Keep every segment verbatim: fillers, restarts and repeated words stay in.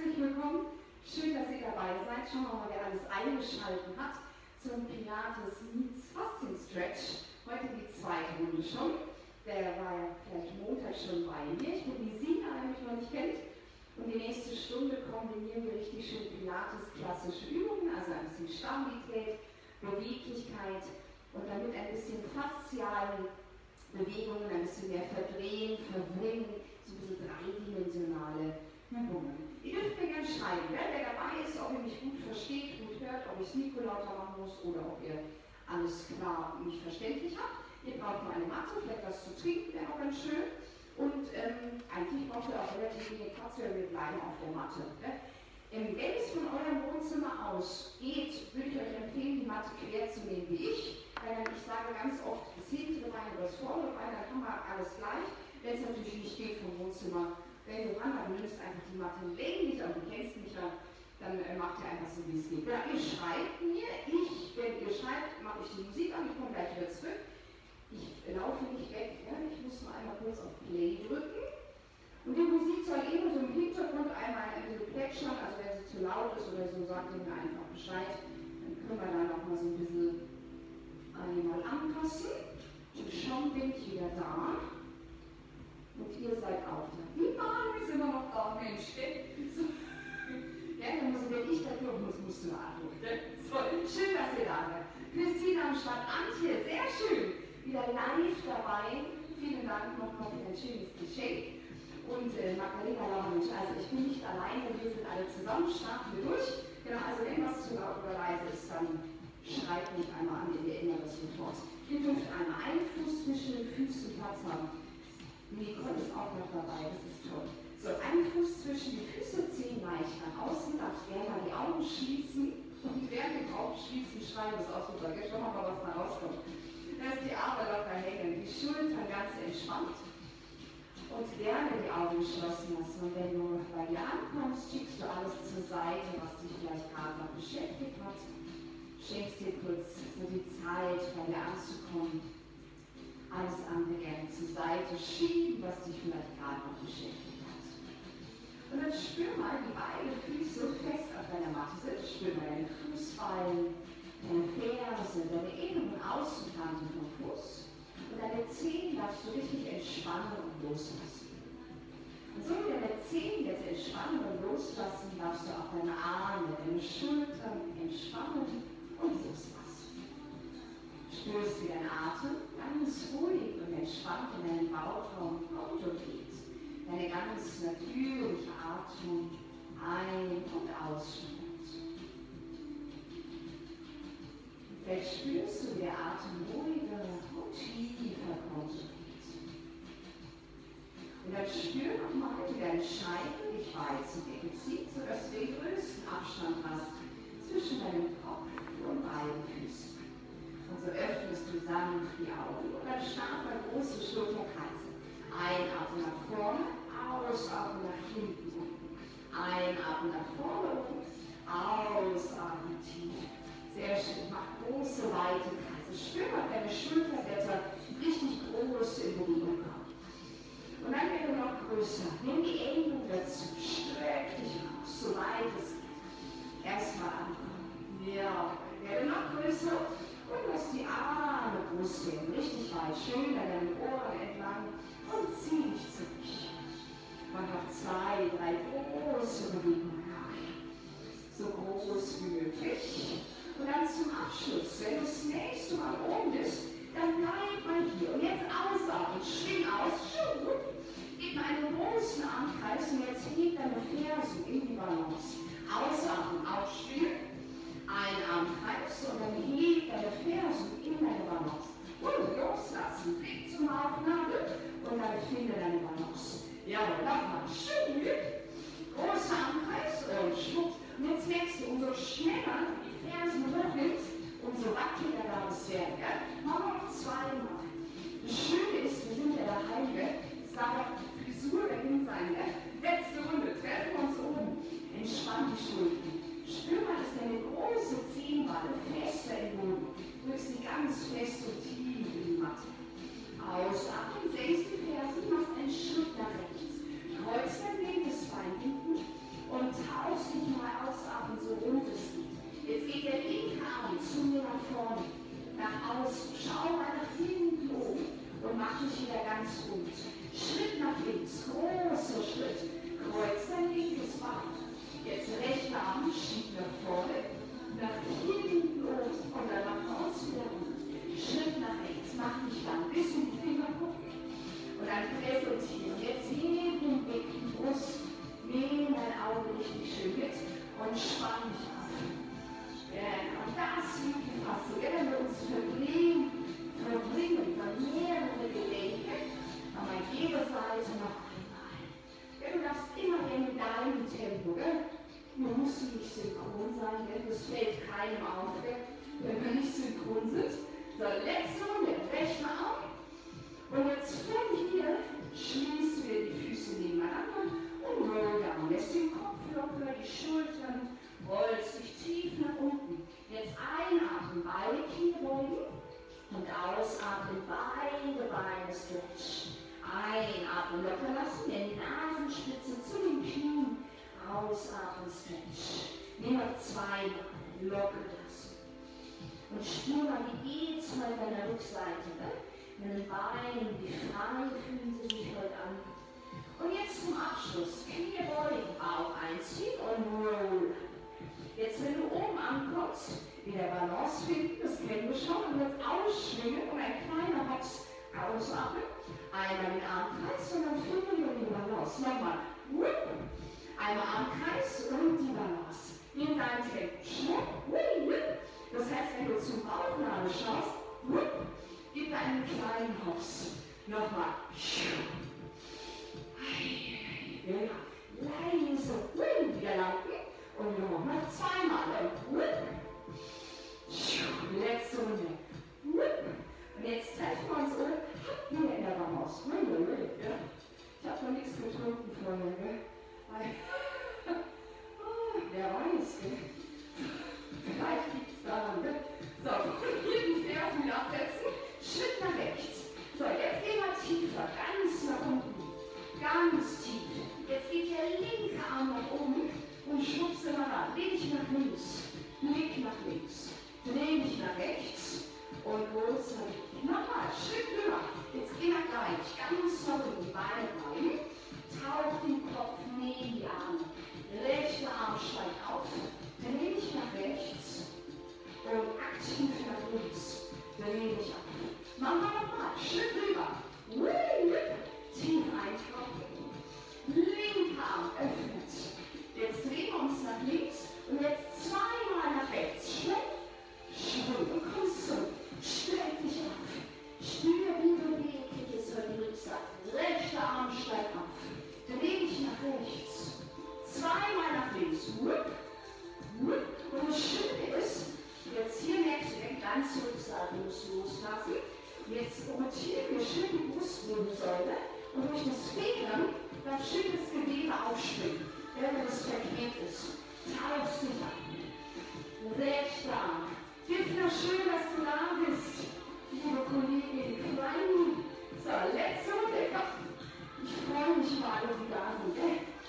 herzlich willkommen. Schön, dass ihr dabei seid. Schauen wir mal, wer alles eingeschaltet hat zum Pilates meets FaszienSTRETCH'. Heute die zweite Runde schon. Der war ja vielleicht Montag schon bei mir. Ich bin die Sina, wer mich noch nicht kennt. Und die nächste Stunde kombinieren wir richtig schön Pilates klassische Übungen, also ein bisschen Stabilität, Beweglichkeit und damit ein bisschen fasziale Bewegungen, ein bisschen mehr verdrehen, verbringen, so ein bisschen dreidimensionale Übungen. Ihr dürft mir gerne schreiben, wer, wer dabei ist, ob ihr mich gut versteht, gut hört, ob ich das Mikro lauter machen muss oder ob ihr alles klar mich verständlich habt. Ihr braucht nur eine Matte, vielleicht was zu trinken, wäre auch ganz schön. Und ähm, eigentlich braucht ihr auch relativ wenig Platz, weil wir bleiben auf der Matte. Ne? Ähm, wenn es von eurem Wohnzimmer aus geht, würde ich euch empfehlen, die Matte quer zu nehmen wie ich. Weil ich sage ganz oft, das hintere Bein oder das vordere Bein, dann haben wir alles gleich. Wenn es natürlich nicht geht vom Wohnzimmer, wenn du ran, dann nimmst einfach die Matte länglich, aber du kennst mich ja, dann äh, macht ihr einfach so, wie es geht. Ja, ihr schreibt mir, ich, wenn ihr schreibt, mache ich die Musik an, ich komme gleich wieder zurück. Ich laufe nicht weg, ja? Ich muss nur einmal kurz auf Play drücken. Und die Musik soll eben so im Hintergrund einmal ein bisschen plätschern, also wenn sie zu laut ist oder so, sagt ihr mir einfach Bescheid. Dann können wir da noch mal so ein bisschen einmal anpassen. Und schon bin ich wieder da. Und ihr seid auch da. Die Bahn ist immer noch da, Mensch. So. Ja, dann muss, wenn ich da durch muss, musst du nachgucken. So, schön, dass ihr da seid. Christina am Start, Antje, sehr schön. Wieder live dabei. Vielen Dank nochmal für ein schönes Geschenk. Und äh, Magdalena Laurenz, also ich bin nicht alleine, wir sind alle zusammen, starten wir durch. Genau, also wenn was zu laut oder leise ist, dann schreibt mich einmal an, wir ändern das sofort. Ihr dürft einmal einen Fuß zwischen den Füßen Platz haben. Nicole ist auch noch dabei, das ist toll. So, einen Fuß zwischen die Füße, Zehen leicht nach außen, darfst gerne mal die Augen schließen. Und während dem Augen schließen, schreiben das aus, super, schau mal, was da rauskommt. Dass die Arme locker hängen, die Schultern ganz entspannt und gerne die Augen geschlossen lassen. Und wenn du bei dir ankommst, schickst du alles zur Seite, was dich vielleicht gerade noch beschäftigt hat. Schenkst dir kurz so die Zeit, bei dir anzukommen. Alles andere gerne zur Seite schieben, was dich vielleicht gerade noch beschäftigt hat. Und dann spür mal, wie beide Füße fest auf deiner Matte sind. Spür mal deine Fußballen, deine Ferse, deine Innen- und Außenkante vom Fuß. Und deine Zehen darfst du richtig entspannen und loslassen. Und so wie deine Zehen jetzt entspannen und loslassen, darfst du auch deine Arme, deine Schultern entspannen und loslassen. Spürst, wie dein Atem ganz ruhig und entspannt in deinen Bauchraum kommt und geht. Deine ganz natürliche Atmung ein- und ausstrahlt. Vielleicht spürst du, wie der Atem ruhiger und tiefer kommt und geht. Und dann spür nochmal, wie dein Scheitel dich weit zur Decke zieht, sodass du den größten Abstand hast zwischen deinem Kopf und beiden Füßen. Und so öffnest du sanft die Augen und dann starten wir große Schulterkreise. Einatmen nach vorne, ausatmen nach hinten unten. Einatmen nach vorne oben, ausatmen tief. Sehr schön, mach große, weite Kreise. Spür mal deine Schulterblätter richtig groß in Bewegung kommen. Und dann wird er noch größer. Nimm die Ellbogen dazu, streck dich raus, so weit es geht. Erstmal ankommen. Ja, werde noch größer und lass die Arme groß werden. Richtig weit, schön an deinen Ohren entlang und zieh dich zurück. Mach noch zwei, drei große Bewegungen. So groß wie möglich. Und dann zum Abschluss, wenn du das nächste Mal oben bist, dann bleib mal hier. Und jetzt ausatmen, schwing aus, gib mir einen großen Armkreis und jetzt heb deine Fersen in die Balance. Ausatmen, aufstehen, ein Armkreis und dann heb deine Fersen in deine Balance. Und loslassen, Blick zum Bauchnabel und dann finde deine Balance. Jawohl, nochmal, schön, großer Armkreis und schwupp. Und jetzt merkst du, umso schneller du die Fersen hochnimmst, umso wackeliger darf es werden. Ja? Machen wir noch zweimal. Das Schöne ist, wir sind ja daheim, ja? Jetzt darf auch die Frisur dahin sein. Ja? Letzte Runde, treffen wir uns oben. Entspann die Schultern. Spür mal, dass deine große Zehenballe fester im Boden. Du drückst sie ganz fest und tief in die Matte. Ausatmen, senkst die Fersen, machst einen Schritt nach rechts. Kreuz dein linkes Bein hinten und spann dich auf. Genau, das liegt die Faszie. Wenn wir uns verbringen, verbringen über mehrere Gelenke, aber an jeder Seite noch einmal. Ja, du darfst immer in deinem Tempo, gell? Du musst nicht synchron sein, gell? Das fällt keinem auf, gell? Wenn wir nicht synchron sind. So, letzte Runde, rechter Arm. Und jetzt von hier schließt wir die Füße nebeneinander und roll down. Lässt den Kopf locker, die Schultern, rollst dich tief nach unten. Jetzt einatmen, beide Knie beugen und ausatmen, beide Beine stretch. Einatmen, locker lassen, die Nasenspitze zu den Knien, ausatmen, stretch. Nehmen wir zweimal, locker lassen. Und spür mal, wie geht's mal bei der Rückseite, ne? Mit den Beinen, wie frei fühlen sie sich heute an. Und jetzt zum Abschluss, Knie beugen, Bauch einziehen und roll. Jetzt, wenn du oben ankommst, wieder Balance finden, das kennen wir schon, und jetzt ausschwingen und ein kleiner Hops ausatmen. Einmal den Armkreis und dann finden wir die Balance. Nochmal. Einmal Armkreis und die Balance. In dein Tempo. Das heißt, wenn du zum Bauchnabel schaust, gib da einen kleinen Hops. Nochmal. Leise. Wieder laufen. Und nochmal zweimal. Letzte Runde. Und jetzt treffen wir uns wieder in der Balance. Ich habe noch nichts getrunken vorher, gell? Oh, wer weiß, gell? Vielleicht liegt es daran, gell? So, hier die Fersen wieder absetzen. Schritt nach rechts. So, jetzt gehen wir tiefer, ganz nach unten. Ganz tief. Jetzt geht der linke Arm nach oben und schubse mal ran. Leg dich nach links. Leg nach links. Dreh dich nach rechts. Und los. Nochmal, Schritt rüber. Jetzt gehen wir gleich. Ganz nach unten. Die Beine bleiben. Tauch den Kopf neben die Arme. Rechter Arm steigt auf. Dreh dich nach rechts. Und aktiv nach links. Dreh dich auf. Machen wir nochmal. Schritt rüber. Tief eintauchen. Linker Arm öffnet. Jetzt drehen wir uns nach links. Und jetzt zweimal nach rechts. Schwung. Schwung. Und kommst zurück. Streck dich auf. Spür, wie beweglich ist für die Rückseite. Rechter Arm steigt auf. Dreh dich nach rechts. Zweimal nach links. Und das Schöne ist, jetzt hier merkst du, die ganze Rückseite musst du loslassen. Jetzt rotieren wir schön die Brustwirbelsäule und durch das Federn darf schön das Gewebe aufschwingen, wenn das verkehrt ist. Tauchst dich an. Rechter Arm. Giffner, schön, dass du da bist. Liebe Kollegin, Kleinen. So, letzte Runde. Ich freue mich mal, dass Sie da sind.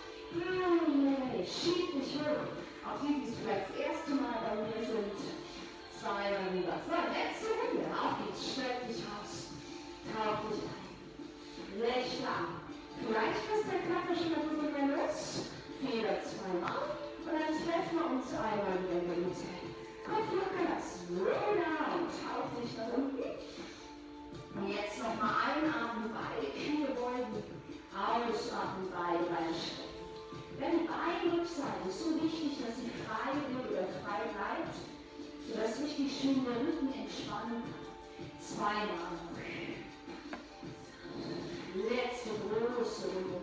Hey, schieb dich hoch. Auch die, die es vielleicht das erste Mal bei mir sind. Zweimal rüber. So, letzte Runde. Auf geht's. Streck dich aus. Tauch dich ein. Rechter Arm. Vielleicht ist der Körper schon ein bisschen mehr los. Feder zweimal. Und dann treffen wir uns einmal wieder in der Mitte. Kopf locker lassen. Roll down. Tauch dich nach unten. Und jetzt nochmal einatmen, beide Knie beugen. Ausatmen, beide Beine strecken. Wenn die Beinrückseite ist so wichtig, dass sie frei wird oder frei bleibt, sodass richtig schön der Rücken entspannen kann. Zweimal. Letzte große Runde.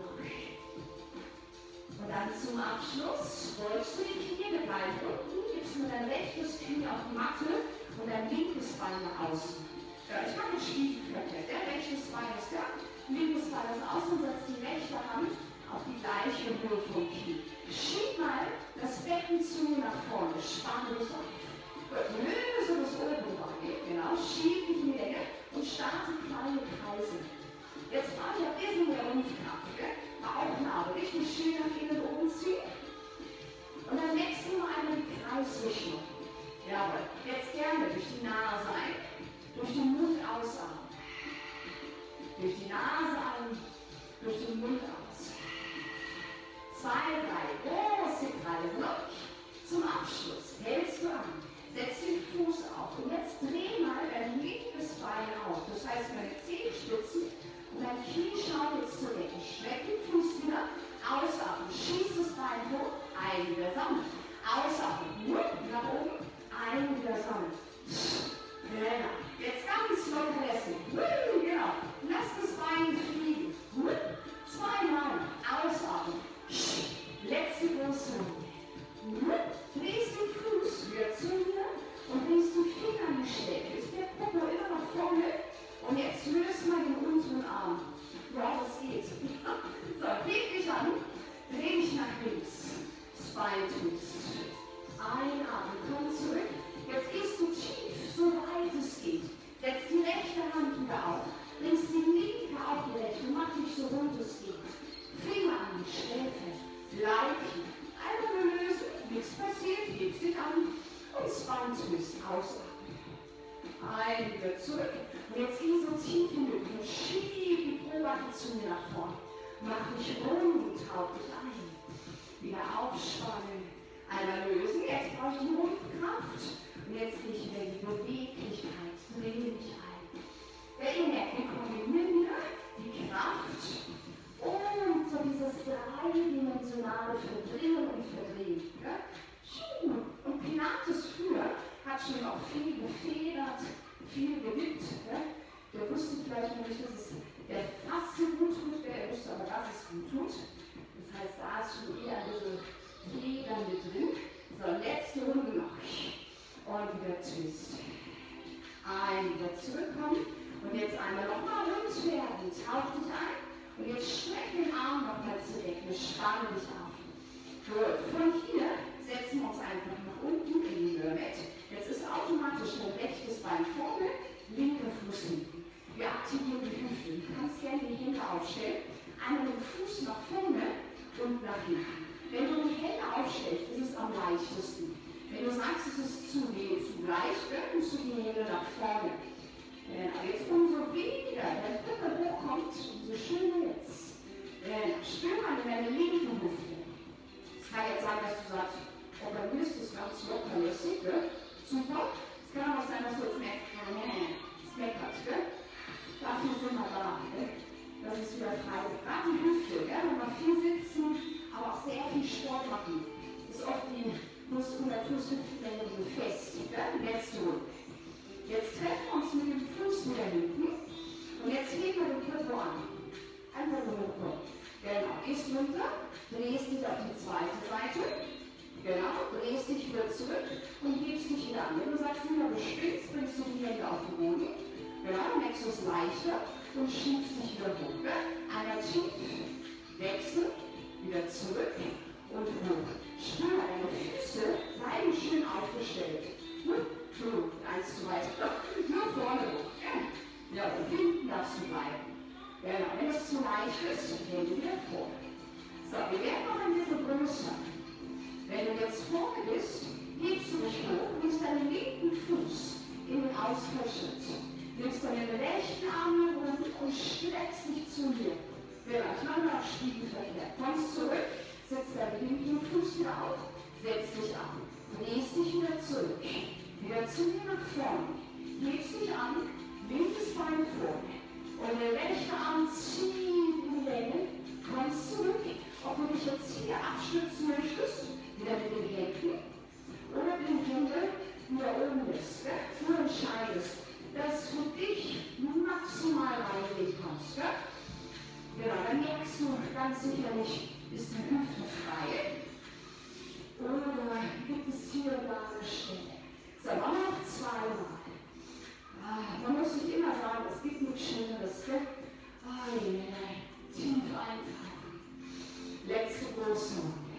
Und dann zum Abschluss beugst du die Knie, wir bleiben unten, gibst mir dein rechtes Knie auf die Matte und dein linkes Bein nach außen. Ja, ich mache Stiefel. Der rechtes Bein ist da, linkes Bein ist außen, setzt die rechte Hand auf die gleiche Höhe vom Knie. Schieb mal das Becken zu mir nach vorne, spann dich auf. Gut, löse das Oberbein, genau, schieb dich in die Länge und starte kleine Kreise. Jetzt mache ich ein bisschen mehr Rumpfkraft, gell? Bauchnabel, richtig schön nach innen oben ziehen. Und dann wechseln wir einmal die Kreisrichtung. Jawohl, jetzt gerne durch die Nase ein, durch den Mund ausatmen. Durch die Nase ein, durch den Mund aus. Zwei, drei große Kreise noch. Zum Abschluss hältst du an, setz den Fuß auf und jetzt dreh mal dein linkes Bein auf. Das heißt, meine Zehenspitzen und dein Knie schaut jetzt zur Decke. Streck den Fuß wieder, ausatmen, schieß das Bein hoch, ein wieder sammeln. Ausatmen, dich an und Spine-Twist, ausatmen. Ein, wieder zurück. Und jetzt geh so tief wie möglich und schieb die Oberarme zu mir nach vorne. Mach dich rund, tauch dich ein. Wieder aufspannen. Einmal lösen. Jetzt brauche ich die Rumpfkraft. Und jetzt gehe ich wieder in die Beweglichkeit. Drehe mich ein. Ja, ihr merkt, wir kombinieren wieder die Kraft und so dieses dreidimensionale Verdrehen und Verdrehen. Ja? Und Pilates früher hat schon auch viel gefedert, viel gewippt. Ja? Der wusste vielleicht noch nicht, dass es der Faste gut tut, der wusste aber, dass es gut tut. Das heißt, da ist schon eher diese Federn mit drin. So, letzte Runde noch. Und wieder Twist. Ein, wieder zurückkommen. Und jetzt einmal nochmal rund werden. Tauch dich ein. Und jetzt streck den Arm nochmal zur Decke. Spanne dich auf. Gut. Von hier setzen wir uns einfach nach unten in die Mermaid. Jetzt ist automatisch dein rechtes Bein vorne, linker Fuß hinten. Wir aktivieren die Hüfte. Du kannst gerne die Hände aufstellen. Einmal den Fuß nach vorne und nach hinten. Wenn du die Hände aufstellst, ist es am leichtesten. Wenn du sagst, es ist zu weh, zu leicht, dann nimmst du die Hände nach vorne. Genau. Jetzt umso weniger der Rücken hochkommt, umso schöner jetzt. Genau. Spür mal in deine linke Hüfte. Es kann jetzt sein, dass du sagst, oh, bei mir ist das ganz locker lässig, ne? Super. Es kann auch sein, dass du jetzt merkst, es meckert, ne? Dafür sind wir da, ne? Das ist wieder frei. Gerade die Hüfte, ja? Wenn wir viel sitzen, aber auch sehr viel Sport machen, ist oft die Muskulaturhüftgelenke so fest, ja? Letzte Runde. Jetzt treffen wir uns mit dem Fuß wieder hinten und jetzt heben wir den Körper an. Einfach nur hochkommen. Genau, gehst runter, drehst dich auf die zweite Seite. Genau, drehst dich wieder zurück und hebst dich wieder an. Wenn du sagst, wieder du spinnst, bringst du die Hände auf den Boden. Genau, dann merkst du es leichter und schiebst dich wieder hoch. Ne? Einmal tief, wechseln, wieder zurück und hoch. Spür, deine Füße bleiben schön aufgestellt. Hm? So, eins zu weit. Nur vorne hoch. Ja, ja, und hinten darfst du bleiben. Genau, wenn es zu leicht ist, gehen wir wieder vor. So, wir werden noch ein bisschen größer. Wenn du jetzt vorne bist, hebst du dich hoch, nimmst deinen linken Fuß in den Ausfallschritt. Nimmst deinen rechten Arm nach unten und streckst dich zu mir. Genau, ich mache noch Spiegelverkehr. Kommst zurück, setzt deinen linken Fuß wieder auf, setz dich ab. Drehst dich wieder zurück. Wieder zu mir nach vorne. Hebst dich an, linkes Bein vorne. Und der rechte Arm zieht in die Länge, kommst zurück. Ob du dich jetzt hier abstützen möchtest, wieder mit den Händen oder mit den Händen wieder oben lässt. Ja? Du entscheidest, dass für dich maximal reingehen kannst. Ja? Genau, dann merkst du ganz sicherlich, ist die Hüfte frei. Oder gibt es hier und da eine Stelle. So, machen wir noch zweimal. Ah, man muss nicht immer sagen, es gibt nichts Schöneres. Gell? Ah, yeah. Tief eintauchen. Letzte große Runde.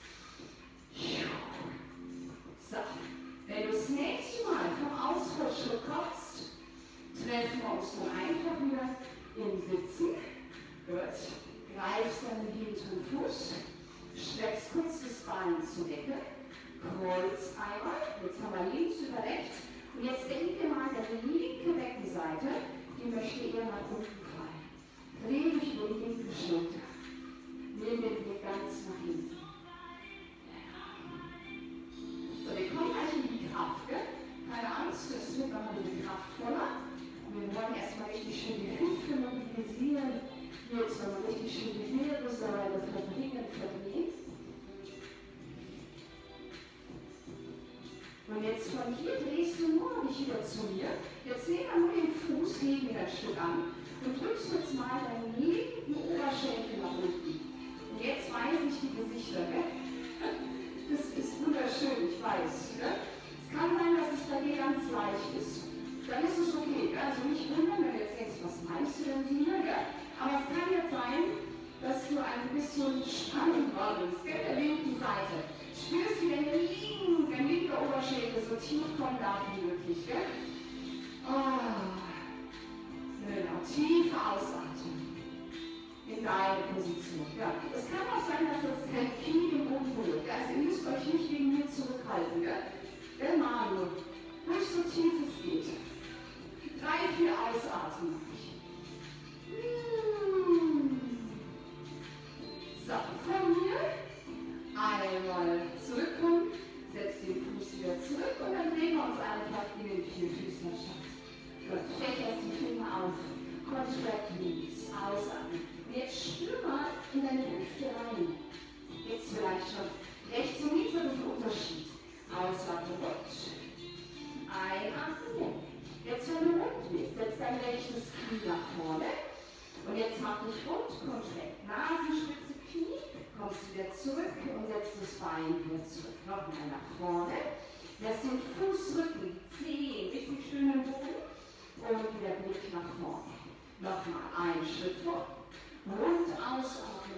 So, wenn du das nächste Mal vom Ausfallschritt kommst, treffen wir uns dann einfach wieder im Sitzen. Gut. Greifst dann den hinteren Fuß, streckst kurz das Bein zur Decke. Kreuz einmal, jetzt haben wir links über rechts und jetzt denk dir mal, deine linke Beckenseite, die möchte eher nach unten fallen. Dreh dich über die linke Schulter. Nimm den Blick ganz nach hinten. So, wir kommen gleich in die Kraft, gell? Keine Angst, das wird nochmal die Kraft voller. Und wir wollen erstmal richtig schön die Hüfte mobilisieren. Jetzt nochmal richtig schön die Wirbelsäule verbringen, verdrehen. Und jetzt von hier drehst du nur nicht wieder zu mir. Jetzt nehmen wir nur den Fuß, heben wir das Stück an und drückst jetzt mal deinen linken Oberschenkel nach unten. Und jetzt weisen sich die Gesichter, gell? Das ist wunderschön, ich weiß. Gell? Es kann sein, dass es bei dir ganz leicht ist. Dann ist es okay. Gell? Also nicht wundern, wenn du jetzt denkst, was meinst du denn, Sina? Aber es kann jetzt sein, dass du ein bisschen spannend warst, gell? Der linken Seite. Spürst, wie deine linken, dein linker Oberschenkel so tief kommen darf wie möglich, gell? Oh. Genau, tiefe Ausatmung in deine Position. Ja. Es kann auch sein, dass das kein Knie im Boden berührt. Also ihr müsst euch nicht wegen mir zurückhalten, gell? rechtes Knie nach vorne. Und jetzt mach dich rund, contract. Nasenspitze, Knie. Kommst wieder zurück und setzt das Bein wieder zurück. Nochmal nach vorne. Lass den Fußrücken, Zehen richtig schön im Boden. Und wieder Blick nach vorne. Nochmal einen Schritt vor. Rund ausatmen.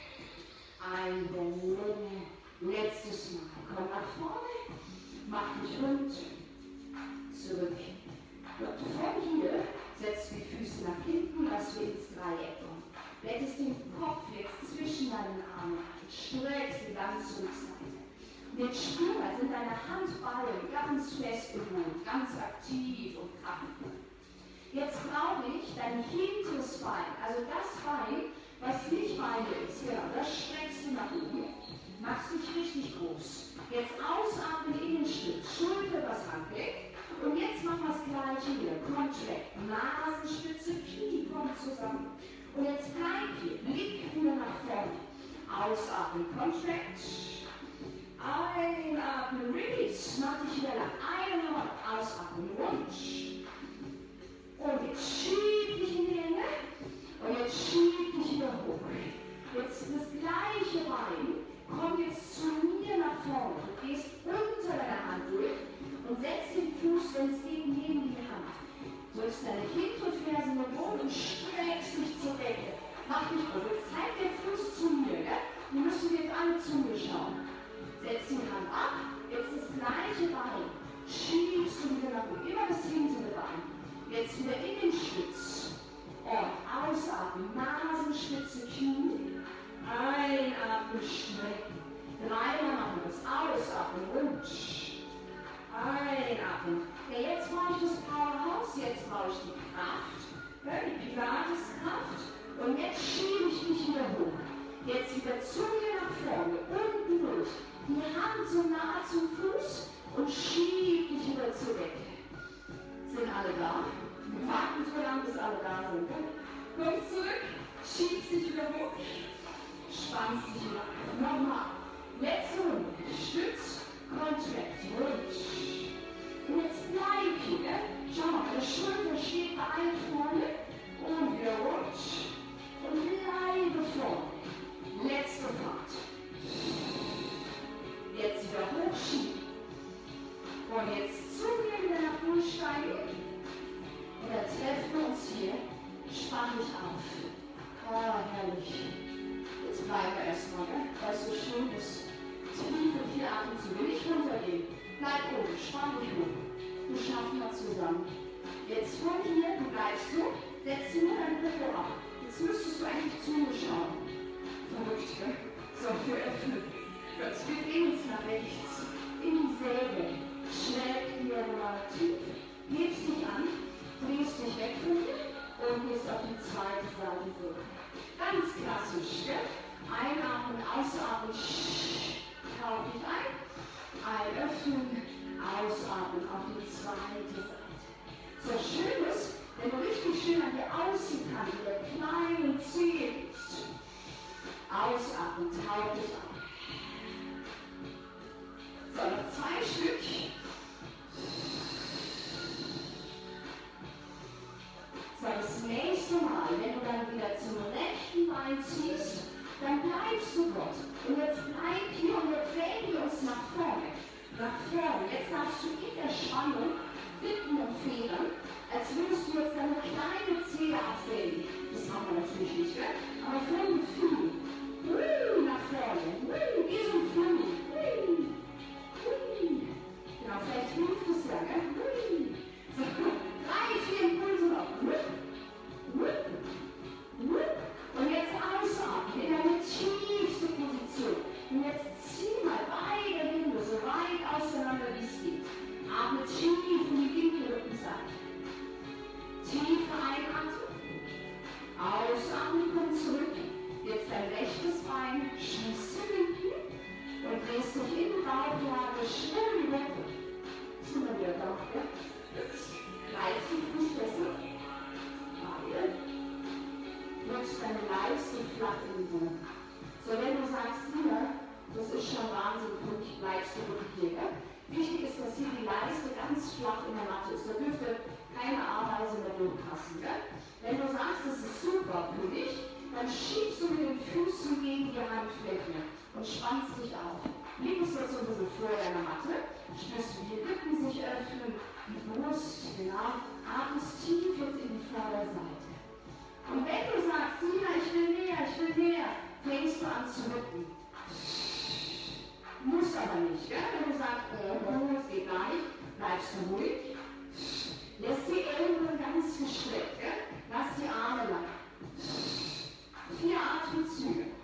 Einwenden. Letztes Mal. Komm nach vorne. Mach dich rund. Zurück. Und von hier setzt die Füße nach hinten, dass wir ins Dreieck kommen. Lettest den Kopf jetzt zwischen deinen Armen ein. Streckst die ganz Rückseite. Und jetzt spür mal, sind deine Handballen ganz fest im Boden, ganz aktiv und kraftvoll. Jetzt brauche ich dein hinteres Bein, also das Bein, was nicht Beine ist, genau, das streckst du nach oben. Machst dich richtig groß. Jetzt ausatmen in den Schritt, Schulter was anlegt. Und jetzt machen wir das gleiche wieder. Contract, Nasenspitze, Knie kommt zusammen. Und jetzt bleib hier, Blick wieder nach vorne. Ausatmen, Contract. Einatmen, Release. Mach dich wieder lang. Einatmen, ausatmen, rund. Und jetzt schieb dich in die Hände. Und jetzt schieb dich wieder hoch. Jetzt das gleiche Bein kommt jetzt zu mir nach vorne. Du gehst unter deiner Hand durch. Und setz den Fuß, wenn es geht, neben die Hand. Drückst deine hintere Ferse in den Boden und streckst dich zur Decke. Mach dich gut. Jetzt zeigt der Fuß zu mir. Ne? Wir müssen jetzt alle zu mir schauen. Setz die Hand ab. Jetzt das gleiche Bein. Schiebst du wieder nach oben. Immer das hintere Bein. Jetzt wieder in den Stütz. Und ausatmen. Nasenspitze, Knie. Einatmen, strecken. Dreimal machen wir das. Ausatmen, rund. Einatmen. Ja, jetzt brauche ich das Powerhouse, jetzt brauche ich die Kraft, ja, die Pilates-Kraft. Und jetzt schiebe ich mich wieder hoch. Jetzt wieder zu mir nach vorne, unten durch. Die Hand so nah zum Fuß und schiebe mich wieder zurück. Sind alle da? Wir warten so lange, bis alle da sind. Kommst zurück, schiebst dich wieder hoch, spannst dich wieder. Nochmal. Letzte Runde. Stütz, Contract, rund. Und jetzt bleib hier. Schau mal, meine Schulter steht ein vorne und wieder rund. Und bleibe vorne. Letzte Fahrt. Jetzt wieder hochschieben. Und jetzt zu mir wieder nach oben steigen. Und dann treffen wir uns hier. Spann dich auf. Oh, herrlich. Jetzt bleiben wir erstmal, ne? Weil es so schön ist. Tiefe vier Atemzüge. Nicht runtergehen. Bleib oben, spann dich hoch. Wir schaffen das zusammen. Jetzt von hier, du bleibst so, setzt nur dein Popo ab. Jetzt müsstest du eigentlich zu mir schauen. Verrückt, ne? So, wir öffnen. Jetzt wir drehen uns nach rechts. In die Säge. Schnell hier mal tief. Hebst dich an, drehst dich weg von hier und gehst auf die zweite Seite so. Ganz klassisch, gell? Einatmen, ausatmen. Tauch dich ein. Einöffnen, ausatmen auf die zweite Seite. So schön ist, wenn du richtig schön an die Außenkante der kleinen Zehe bist. Ausatmen, tauch dich ein. So, noch zwei Stück. So, das nächste Mal, wenn du dann wieder zum rechten Bein ziehst, dann bleibst du dort. Und jetzt bleib hier und jetzt drehen wir uns nach vorne. Nach vorne. Jetzt darfst du in der Spannung wippen und federn, als würdest du jetzt deine kleine Zehe abfällen. Das machen wir natürlich nicht, ne? Aber von dem Gefühl. Hui, nach vorne. Hui, wie so ein Flummi. Hui, hui. Genau, vielleicht hilft es ja, ne? Hui. So, drei, vier Impulse noch. Hui, hui, hui. Und jetzt ausatmen in eine tiefste Position. Und jetzt zieh mal beide Hände so weit auseinander, wie es geht. Atme tief in die linke Rückenseite. Tief einatmen. Ausatmen, komm zurück. Jetzt dein rechtes Bein, schließ zu hinten. und spannst dich auf. Liegst jetzt so ein bisschen vor deiner Matte, spürst du die Rippen sich öffnen, die Brust, genau, atmest tief jetzt in die Vorderseite. Und wenn du sagst, Sina, ich will näher, ich will näher, fängst du an zu wippen. Muss aber nicht, gell? Wenn du sagst, oh, es geht gar nicht, bleibst du ruhig. Lässt die Ellenbogen ganz gestreckt, gell? Lass die Arme lang. Vier Atemzüge.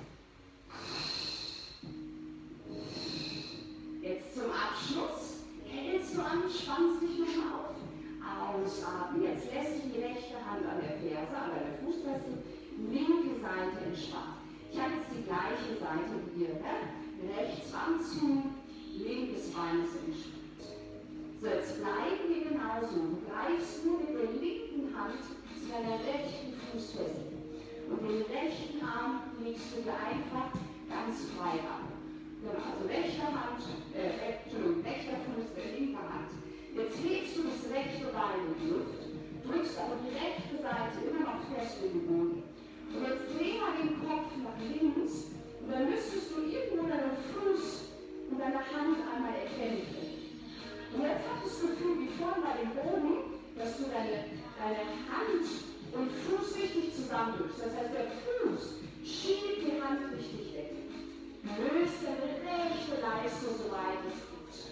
Jetzt zum Abschluss hältst du an, spannst dich nochmal auf. Ausatmen. Jetzt lässt du die rechte Hand an der Ferse, an der Fußfessel, linke Seite entspannt. Ich habe jetzt die gleiche Seite wie hier. Ne? Rechts ranziehen, linkes Bein ist entspannt. So, jetzt bleiben wir genauso. Du greifst nur mit der linken Hand zu deiner rechten Fußfessel. Und den rechten Arm legst du dir einfach ganz frei ab. Genau, also rechte Hand, äh, Entschuldigung, rechter Fuß, der linke Hand. Jetzt hebst du das rechte Bein in die Luft, drückst aber die rechte Seite immer noch fest in den Boden. Und jetzt dreh mal den Kopf nach links und dann müsstest du irgendwo deinen Fuß und deine Hand einmal erkennen können. Und jetzt hast du das Gefühl, wie vorhin bei dem Boden, dass du deine, deine Hand und Fuß richtig zusammendrückst. Das heißt, der Fuß schiebt die Hand richtig weg. Löst deine rechte Leiste, soweit es geht.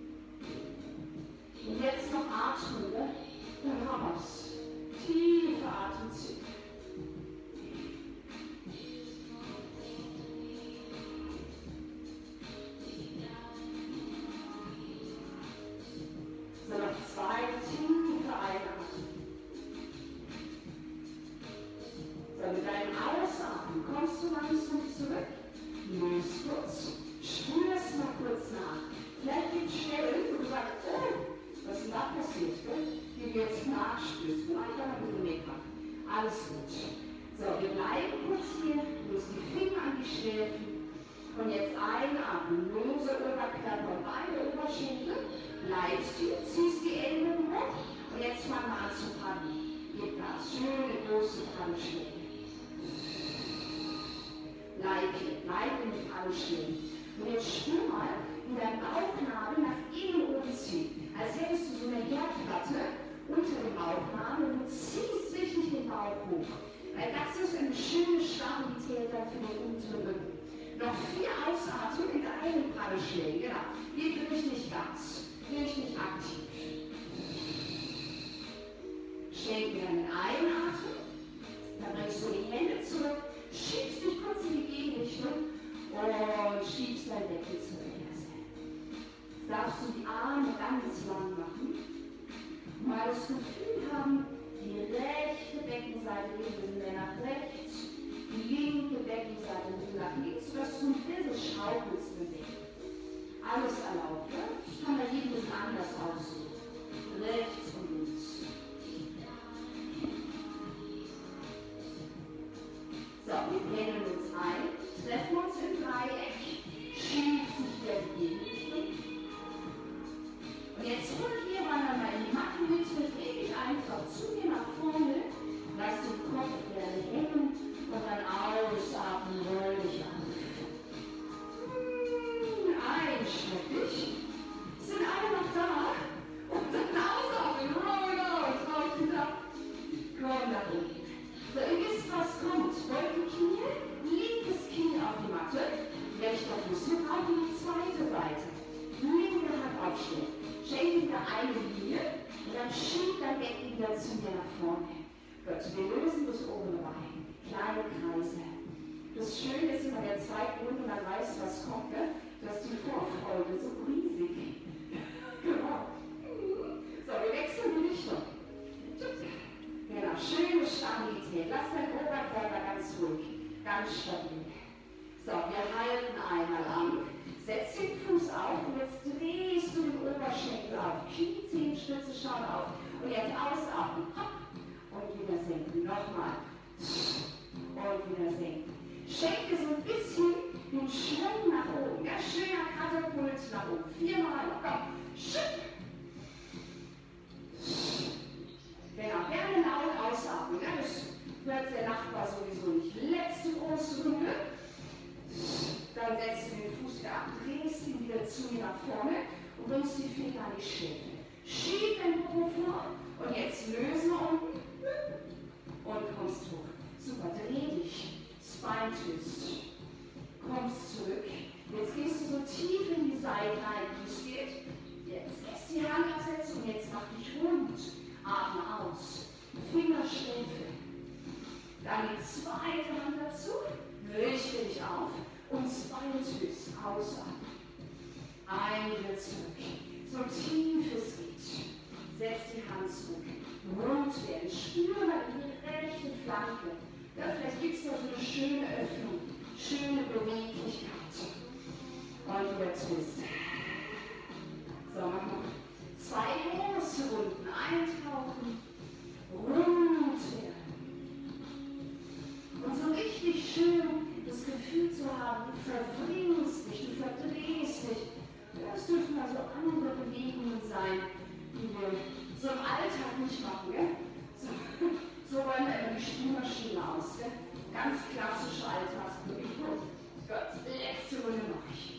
Und jetzt noch atmen, ne? Dann haben wir es. Tiefe Atemzüge. So, noch zwei tiefe Einatmen. So, mit deinem Ausatmen kommst du langsam zurück. Löst kurz. Spürst mal kurz nach. Vielleicht gibt es Stellen, wo du sagst, oh, was ist da passiert, die du jetzt nachspürst. Vielleicht auch ein bisschen mitmachen. Alles gut. So, wir bleiben kurz hier, löst die Finger an die Schläfen. Und jetzt einatmen, lose Oberkörper, beide Oberschenkel. Bleibst hier, ziehst die Ellbogen hoch. Und jetzt fangen wir an zu paddeln. Gib Gas, schöne große Paddelschläge. Bleib hier, bleib in den Paddelschlägen. Und jetzt spür mal, wie dein Bauchnabel nach innen oben zieht. Als hättest du so eine Herdplatte unter dem Bauchnabel und du ziehst richtig den Bauch hoch. Weil das ist eine schöne Stabilität für den unteren Rücken. Noch vier Ausatmen in einen Paddelschlägen. Genau. Gib richtig Gas. Richtig aktiv. Schenk wieder einen Einatmen. Dann bringst du die Hände zurück. Schiebst dich kurz in die Gegenrichtung und schiebst dein Deckel zur Ferse. Jetzt darfst du die Arme ganz lang machen. Mal das Gefühl haben, die rechte Beckenseite legen wir nach rechts, die linke Beckenseite legen nach links, sodass du ein bisschen schaukelst mit dem. Alles erlaubt, ne? Ich kann da jeden bisschen anders aussuchen. Rechts und links. So, wir pendeln uns ein, treffen uns im Dreieck, schiebt sich der Gegenrichtung. Und jetzt hol hier mal in die Mattenmitte, dreh dich einfach zu mir nach vorne, lass den Kopf gerne hängen und dann ausatmen, roll dich auf. Einschlägig. Sind alle noch da? Und dann ausatmen, roll out, rauf hinab, komm nach unten. So, ihr wisst, was kommt. Beugt die Knie, linkes Knie auf die Matte, rechter Fuß mit auf die zweite Seite. Linke Hand aufstellen. Schenk wieder eine Linie und dann schiebt dein Becken wieder zu mir nach vorne. Gut, wir lösen das obere Bein. Kleine Kreise. Das Schöne ist immer der zweite Runde, man weiß, was kommt, ne? Dass die Vorfreude so riesig. Genau. So, wir wechseln die Richtung. Genau, schöne Stabilität. Lass deinen Oberkörper ganz ruhig, ganz stabil. So, wir halten einmal an. Setz den Fuß auf und jetzt drehst du den Oberschenkel auf. Knie, Zehenspitze, schauen auf. Und jetzt ausatmen. Hopp. Und wieder senken. Nochmal. Und wieder senken. Schenke so ein bisschen den Schwung nach oben. Ganz schöner Katapult nach oben. Viermal. Komm. Schütt. Genau. Gerne laut ausatmen. Ja, das hört der Nachbar sowieso nicht. Letzte große Runde. Dann und bringst die Finger an die Schläfe. Schieb den Po vor und jetzt lösen unten und kommst hoch. Super, dreh dich. Spine Twist. Kommst zurück. Jetzt gehst du so tief in die Seite rein, wie es geht. Jetzt lässt die Hand absetzen und jetzt mach dich rund. Atme aus. Fingerschläfe. Dann die zweite Hand dazu. Richte dich auf und Spine Twist. Ausatmen. Ein wieder zurück. So tief es geht. Setz die Hand zurück. Rund werden. Spüre mal in die rechte Flanke. Ja, vielleicht gibt es noch so eine schöne Öffnung. Schöne Beweglichkeit. Und wieder Twist. So, machen wir zwei große Runden. Eintauchen. Rund werden. Und so richtig schön das Gefühl zu haben, du verbringst dich, du verdrehst dich. Das dürfen also andere Bewegungen sein, die wir so im Alltag nicht machen. Gell? So, so räumen wir immer die Spülmaschine aus. Gell? Ganz klassische Alltagsbewegung. Gut, letzte Runde mache ich.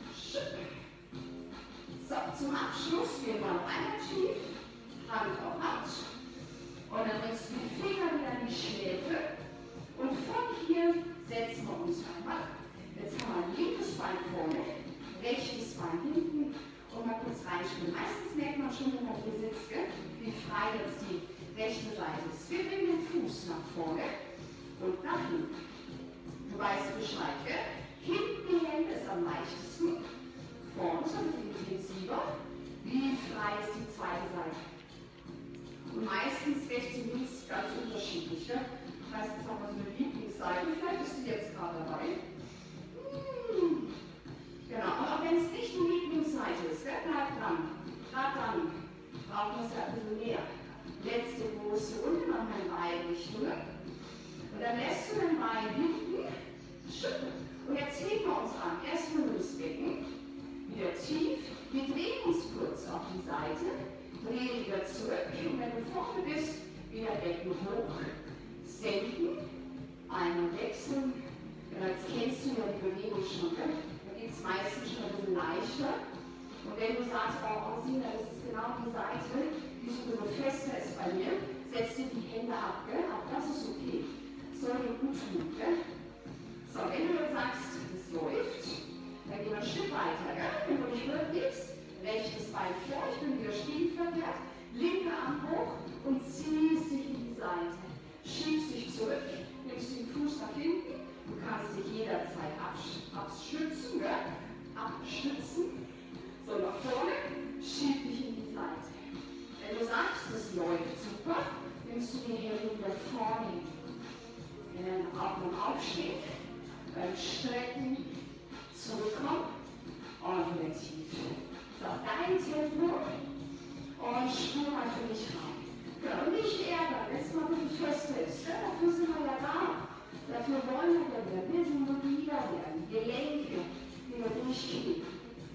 So, zum Abschluss gehen wir noch einmal tief, Hand auf Hand. Und dann bringst du die Finger wieder an die Schläfe. Und von hier setzen wir uns einmal. Jetzt haben wir ein linkes Bein vorne, rechtes Bein hinten und mal kurz reinspringen. Meistens merkt man schon, wenn man hier sitzt, gell? Wie frei jetzt die rechte Seite ist. Wir bringen den Fuß nach vorne und nach hinten. Du weißt Bescheid, gell? Hinten die Hände ist am leichtesten, vorne ist ein bisschen intensiver. Wie frei ist die zweite Seite? Und meistens rechts und links ganz unterschiedlich. Gell? Meistens haben wir so eine Lieblingsseite, vielleicht ist die jetzt gerade dabei. Hm. Genau, und auch wenn es nicht die Lieblingsseite ist, gell? Bleib dran. Gerade dann brauchen wir es ja ein bisschen mehr. Letzte große Runde, noch ein Bein Richtungen. Und dann lässt du den Bein hinten schütteln. Und jetzt heben wir uns an. Erstmal nur das Becken. Wieder tief. Wir drehen uns kurz auf die Seite. Drehen wieder zurück. Und wenn du vorne bist, wieder Becken hoch. Senken. Einmal wechseln. Ja, jetzt kennst du ja die Bewegung schon. Ne? Da geht es meistens schon ein bisschen leichter. Und wenn du sagst, oh, Sina, das ist genau die Seite, die so ein bisschen fester ist bei mir, setz dir die Hände ab. Gell? Auch das ist okay. Soll dir gut tun. Gell? So, wenn du jetzt sagst, das läuft, dann gehen wir ein Stück weiter. Gell? Wenn du dich rückgibst, rechtes Bein vor, ich bin wieder spiegelverkehrt, linke Arm hoch und ziehst dich in die Seite. Schiebst dich zurück, nimmst den Fuß nach hinten, du kannst dich jederzeit absch abstützen, gell? abstützen, so nach vorne, schieb dich in die Seite. Wenn du sagst, das läuft super, nimmst du die Hände wieder vorne, dann auch beim Aufstieg, beim Strecken, zurückkommen und wieder tief. So, dein Tempo und spür mal für dich rein. Ja, und nicht ärgern, wenn es mal ein bisschen fester ist. Ja, dafür sind wir ja da. Dafür wollen wir ja wieder ein bisschen mobiler werden. Gelenke, die wir durchgehen.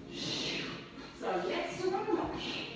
So, jetzt sogar noch.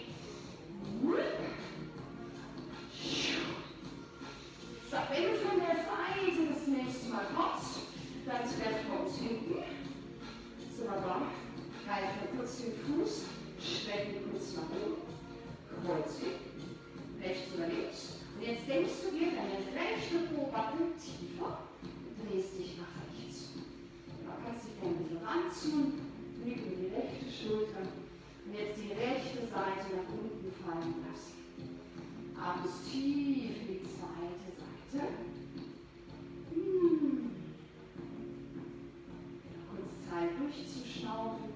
So, wenn du von der Seite das nächste Mal kommst, dann treffen wir uns hinten. So, wunderbar. Greifen wir kurz den Fuß, strecken kurz nach oben, kreuzen. Rechts oder links. Und jetzt denkst du dir deine rechte Po-Backe tiefer und drehst dich nach rechts. Genau, kannst dich gerne ein bisschen ranziehen, Blick in die rechte Schulter und jetzt die rechte Seite nach unten fallen lassen. Atmest tief in die zweite Seite. Hm. Kurz Zeit durchzuschnaufen.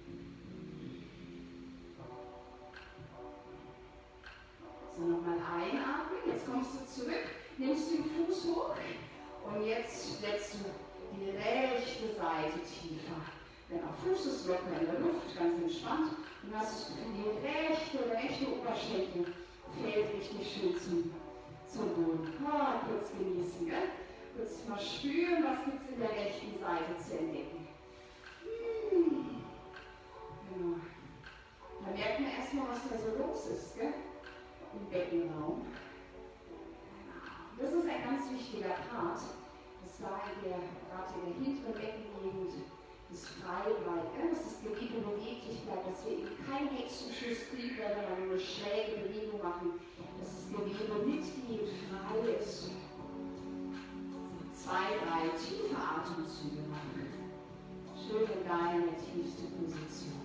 So, nochmal einatmen, jetzt kommst du zurück, nimmst den Fuß hoch und jetzt lässt du die rechte Seite tiefer. Genau, Fuß ist locker in der Luft, ganz entspannt. Und hast das Gefühl, die rechte, der rechte Oberschenkel fällt richtig schön zum, zum Boden. Oh, kurz genießen, gell? Kurz mal spüren, was gibt es in der rechten Seite zu entdecken. Hm. Genau. Da merkt man erstmal, was da so los ist, gell? Im Beckenraum. Das ist ein ganz wichtiger Part. Das war in der, gerade in der hinteren Beckengegend, ist frei bleibt, ja? Dass das Gewebe beweglich bleibt, dass wir eben keinen Hexenschuss kriegen, wenn wir dann nur schräge Bewegung machen, dass das Gewebe mitgeht, frei ist. Zwei, drei tiefe Atemzüge machen. Schön in deine tiefste Position.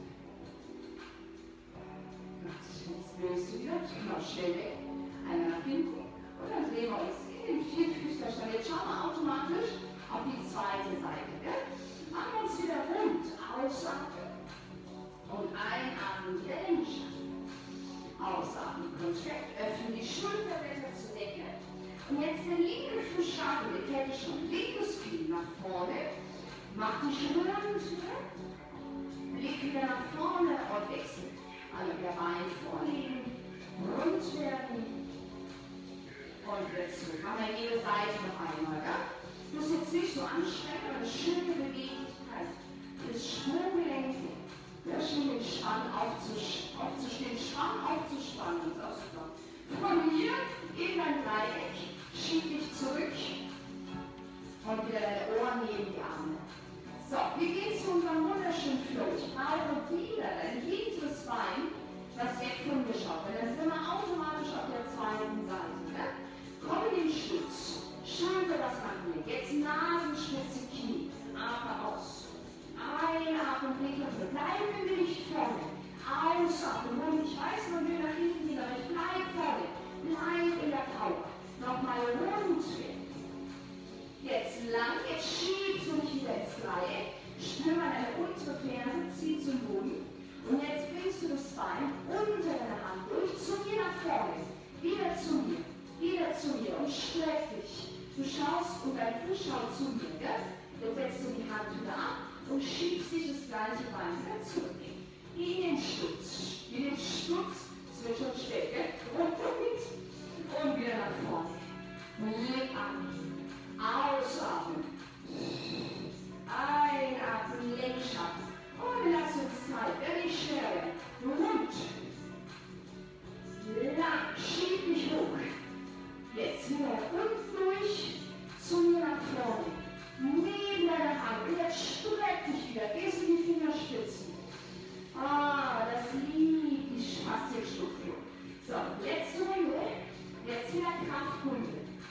Gut, jetzt löst du wieder, genau, schnell weg. Einmal nach hinten und dann drehen wir uns in den Vierfüßlerstand. Jetzt schauen wir automatisch auf die zweite Seite. Gell? Machen wir uns wieder rund, ausatmen und einatmen, Wellen schaffen. Ausatmen, Kontrakt, öffnen die Schulterblätter zur Decke. Und jetzt der linke Fuß schaffen, ihr kennt schon, linkes Knie nach vorne, macht dich rund, Blick wieder nach vorne und wechseln. Alle wieder Beine vorlegen, rund werden. Und wieder zurück. Haben wir jede Seite noch einmal, ja? Du musst jetzt nicht so anstrengen, aber eine schöne Beweglichkeit. Das Sprunggelenk, ja, schön den Schwann aufzustehen, Schwann aufzuspannen, das ist auch super. Von hier in dein Dreieck, schieb dich zurück und wieder deine Ohren neben die Arme. So, wir gehen zu unserem wunderschönen Flow. Ich brauche wieder dein hinteres Bein, das weg von mir schaut, weil dann sind wir automatisch auf der zweiten Seite. Ne? Komm in den Stütz. Schulter das machen wir. Jetzt Nasenspitze, Knie. Atme aus. Einatmen, Blick nach vorne. Bleib im Gewicht vorne. Ausatmen. Und ich weiß, man will nach hinten gehen, aber ich bleib vorne. Bleib in der Power. Nochmal rund werden. Jetzt lang. Jetzt schiebst du mich wieder ins Dreieck. Spür mal deine untere Ferse. Zieh zum Boden. Und jetzt bringst du das Bein unter deine Hand durch. Zu mir nach vorne. Wieder zu mir. Wieder zu mir und streck dich. Du schaust und dein Fuß schaut zu mir. Gell? Jetzt setzt du die Hand wieder ab und schiebst dich das gleiche Bein wieder zurück. In den Stutz. In den Stutz. Das wird schon schwer. Gell? Und, und wieder nach vorne. Leg an. Ausatmen. Einatmen. Lenk schaffen. Und lass uns Zeit. Wenn ich schwer werde. Rund. Lang. Schieb mich hoch. Jetzt wieder unten durch, zu mir nach vorne, neben deiner Hand. Und jetzt streck dich wieder, gehst in die Fingerspitzen. Ah, das liebt die Faszienstruktur. So, letzte Runde, jetzt wieder Kraftrunde.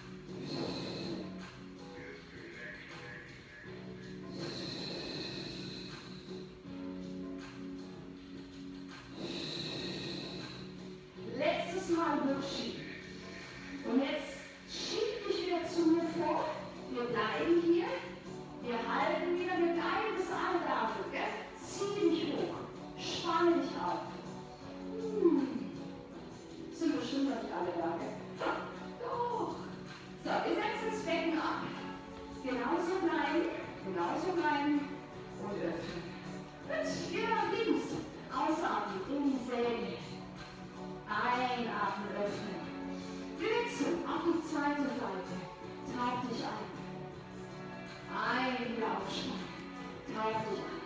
Letztes Mal durchschieben. Und jetzt schieb dich wieder zu mir vor. Wir bleiben hier. Wir halten wieder mit einem bis alle da sind. Gell? Zieh dich hoch. Spanne dich auf. Hm. Sind bestimmt noch nicht alle da. Gell? Doch. So, wir setzen das Becken ab. Genauso bleiben. Genauso bleiben. Und öffnen. Gut, geh nach links. Ausatmen in dieselbe. Einatmen, öffnen. Wir wechseln auf die zweite Seite. Tauch dich ein. Ein wieder aufschneiden. Tauch dich ein.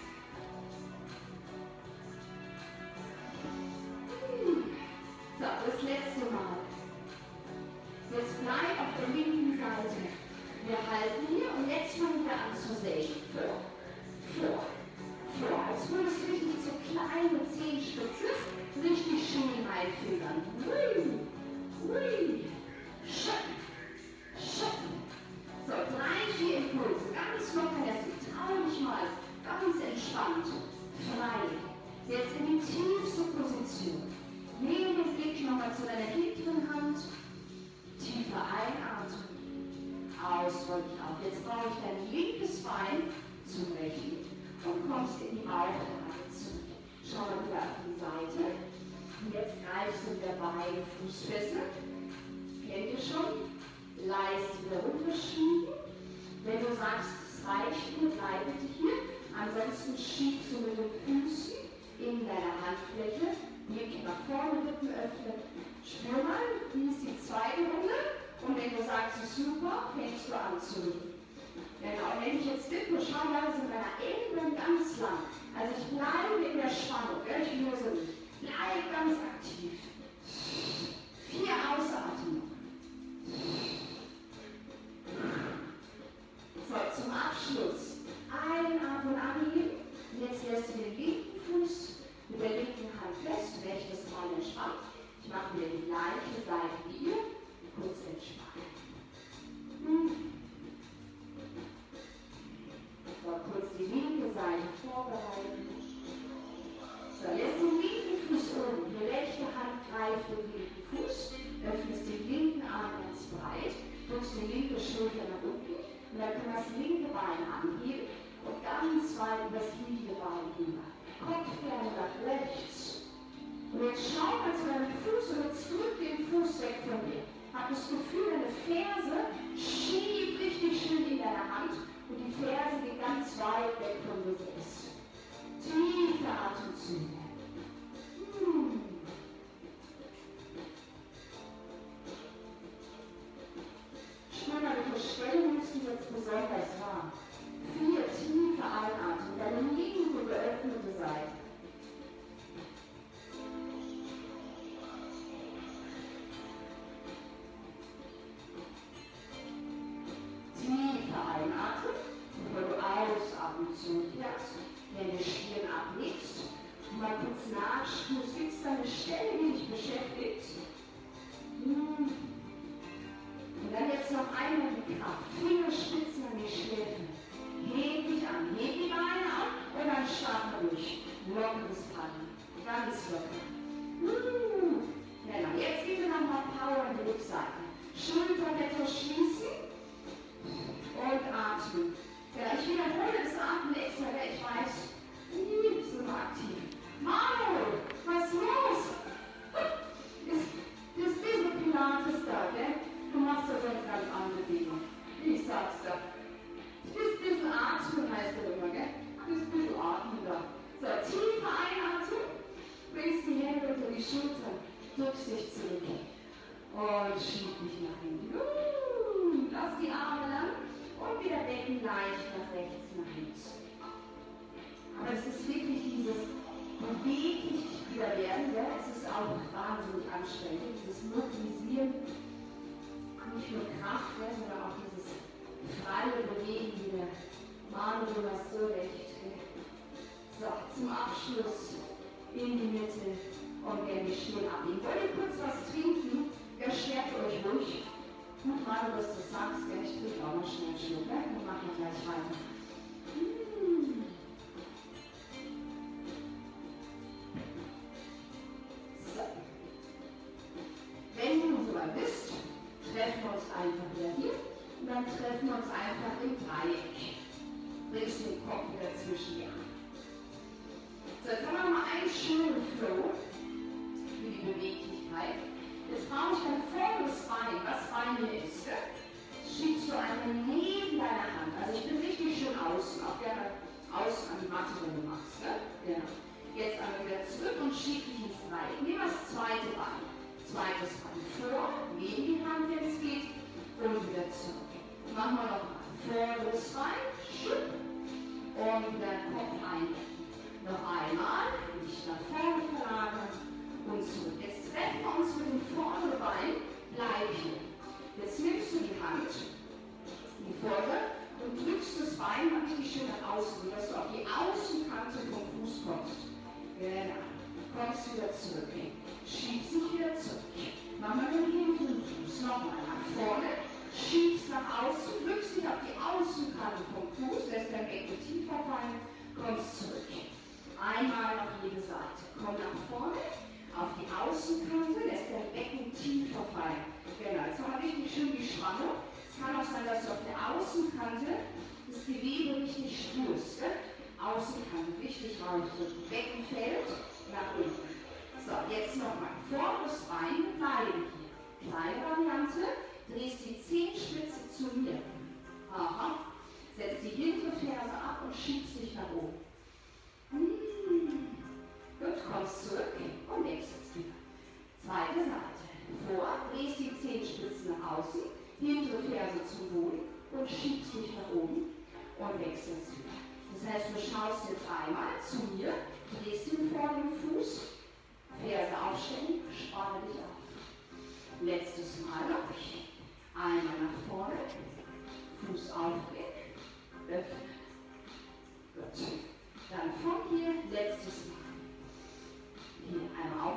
So, das letzte Mal. Jetzt bleib auf der linken Seite. Wir halten hier und jetzt fangen wir an zu sägen. Vor, vor, vor. Als würdest du richtig so kleine Zehenspitze richtig schön reinfedern. Hui, hui. Schöpfen, schöpfen. So, drei, vier Impulse. Ganz locker lassen. Trau dich mal. Ganz entspannt. Frei. Jetzt in die tiefste Position. Nehme den Blick nochmal zu deiner hinteren Hand. Tiefer einatmen. Ausroll dich auf. Jetzt baue ich dein linkes Bein zum rechten und kommst in die Bauchlage zurück. Schau mal wieder auf die Seite. Und jetzt greifst du wieder beide Fußfessel. Das kennt ihr schon. Leiste wieder runterschieben. Wenn du sagst, es reicht, bleib bitte hier. Ansonsten schiebst du mit den Füßen in deiner Handfläche. Blick nach vorne, Rippen öffnen. Spür mal, dies die zweite Runde. Und wenn du sagst, es ist super, fängst du an zu liegen. Genau, wenn ich jetzt dippe, schau mal, sind meine Enden ganz lang. Also ich bleibe in der Spannung, ich löse mich. Bleib ganz aktiv. Vier Ausatmungen. So, zum Abschluss. Einatmen, an rechtes Bein entspannt. Ich mache wieder die gleiche Seite wie ihr. Kurz entspannen. Hm. So, kurz die linke Seite vorbereiten. So, jetzt den linken Fuß oben. Die rechte Hand greift den linken Fuß. Öffnest den linken Arm ganz breit. Drückst die linke Schulter nach unten. Und dann kann das linke Bein anheben. Und ganz weit über das linke Bein rüber. Kopf gerne nach rechts. Und jetzt schau mal zu deinem Fuß und jetzt drück den Fuß weg von dir. Hab das Gefühl, deine Ferse schiebt richtig schön in deiner Hand und die Ferse geht ganz weit weg von dir selbst. Tiefe Atemzüge. Hm. Spür mal, welche Stelle nimmst du jetzt besonders wahr? Vier tiefe Einatmen, deine linke geöffnete Seite. Tiefe Einatmen, bevor du ausatmen zurückkehrst, deine Stirn ablegst und mal kurz nachspürst, gibt es da eine Stelle, die dich beschäftigt? Hm. Und dann jetzt noch einmal die Kraft, Fingerspitzen an die Schläfen. Heb dich an, heb die Beine an und dann starten wir durch. Lockeres Fallen, ganz locker. Uh, genau, jetzt geben wir nochmal Power in die Rückseite. Schulterblätter schließen und atmen. Ja, ich wiederhole das Atmen extra, weil ich weiß, uh, ich bin immer aktiv. Manu, was ist los? Ist, ist diese Pilates da, gell? Du machst ja sonst ganz andere Dinge. Ich sag's dir. Ist ein bisschen atmen, heißt das immer, gell? Ist ein bisschen atmen da. So, tiefe einatmen, bringst die Hände unter die Schulter, drückst dich zurück und schieb dich nach hinten. Uh, lass die Arme lang und wieder Becken leicht nach rechts, nach links. Aber es ist wirklich dieses beweglich wieder werden, gell? Es ist auch wahnsinnig anstrengend, dieses Mobilisieren, nicht nur Kraft, gell, sondern auch dieses freie Bewegen wieder. Manu, du hast so recht. So, zum Abschluss in die Mitte und gerne die Stirn ablegen. Wollt ihr kurz was trinken? Ja, stärkt euch ruhig. Gut, Manu, dass du sagst, ja, ich trinke auch noch schnell einen Schluck, ne? Wir machen gleich weiter. Mmh. So. Wenn du soweit bist, treffen wir uns einfach wieder hier. Und dann treffen wir uns einfach im Dreieck. Bringst den Kopf wieder zwischen dir. So, jetzt haben wir mal einen schönen Flow für die Beweglichkeit. Jetzt brauche ich dein volles Bein, was Bein hier ist. Schiebst du einmal neben deiner Hand. Also ich bin richtig schön außen, auch gerne außen an die Matte, wenn du machst. Ne? Genau. Jetzt einmal wieder zurück und schieb dich ins Dreieck. Nehmen wir das zweite Bein. Zweites Bein vor, neben die Hand, wenn es geht, und wieder zurück. Machen wir noch mal. Vorderes Bein, schüpp, und wieder den Kopf eindecken. Noch einmal, nicht nach vorne verlagern und zurück. Jetzt treffen wir uns mit dem vorderen Bein, bleib hier. Jetzt nimmst du die Hand, die vordere, und drückst das Bein mal richtig schön nach außen, sodass du auf die Außenkante vom Fuß kommst. Genau. Kommst wieder zurück. Schiebst dich wieder zurück. Machen wir den hinteren Fuß nochmal nach vorne. Schiebst nach außen, drückst dich auf die Außenkante vom Fuß, lässt dein Becken tiefer fallen, kommst zurück. Einmal auf jede Seite. Komm nach vorne, auf die Außenkante, lässt dein Becken tiefer fallen. Genau, jetzt haben wir richtig schön die Spannung. Es kann auch sein, dass du auf der Außenkante das Gewebe richtig spürst. Ne? Außenkante richtig rausdrücken. Becken fällt nach unten. So, jetzt nochmal. Vorderes Bein, bleiben hier. Kleine Variante. Drehst die Zehenspitze zu mir. Aha. Setz die hintere Ferse ab und schiebst dich nach oben. Hm. Gut, kommst zurück und wechselst wieder. Zweite Seite. Vor, drehst die Zehenspitzen nach außen, hintere Ferse zum Boden und schiebst dich nach oben und wechselst wieder. Das heißt, du schaust jetzt einmal zu mir, drehst den vorderen Fuß, Ferse aufstellen, spanne dich auf. Letztes Mal noch. Einmal nach vorne, Fuß aufdrehen, öffnen. Gut. Dann von hier, letztes Mal. Hier einmal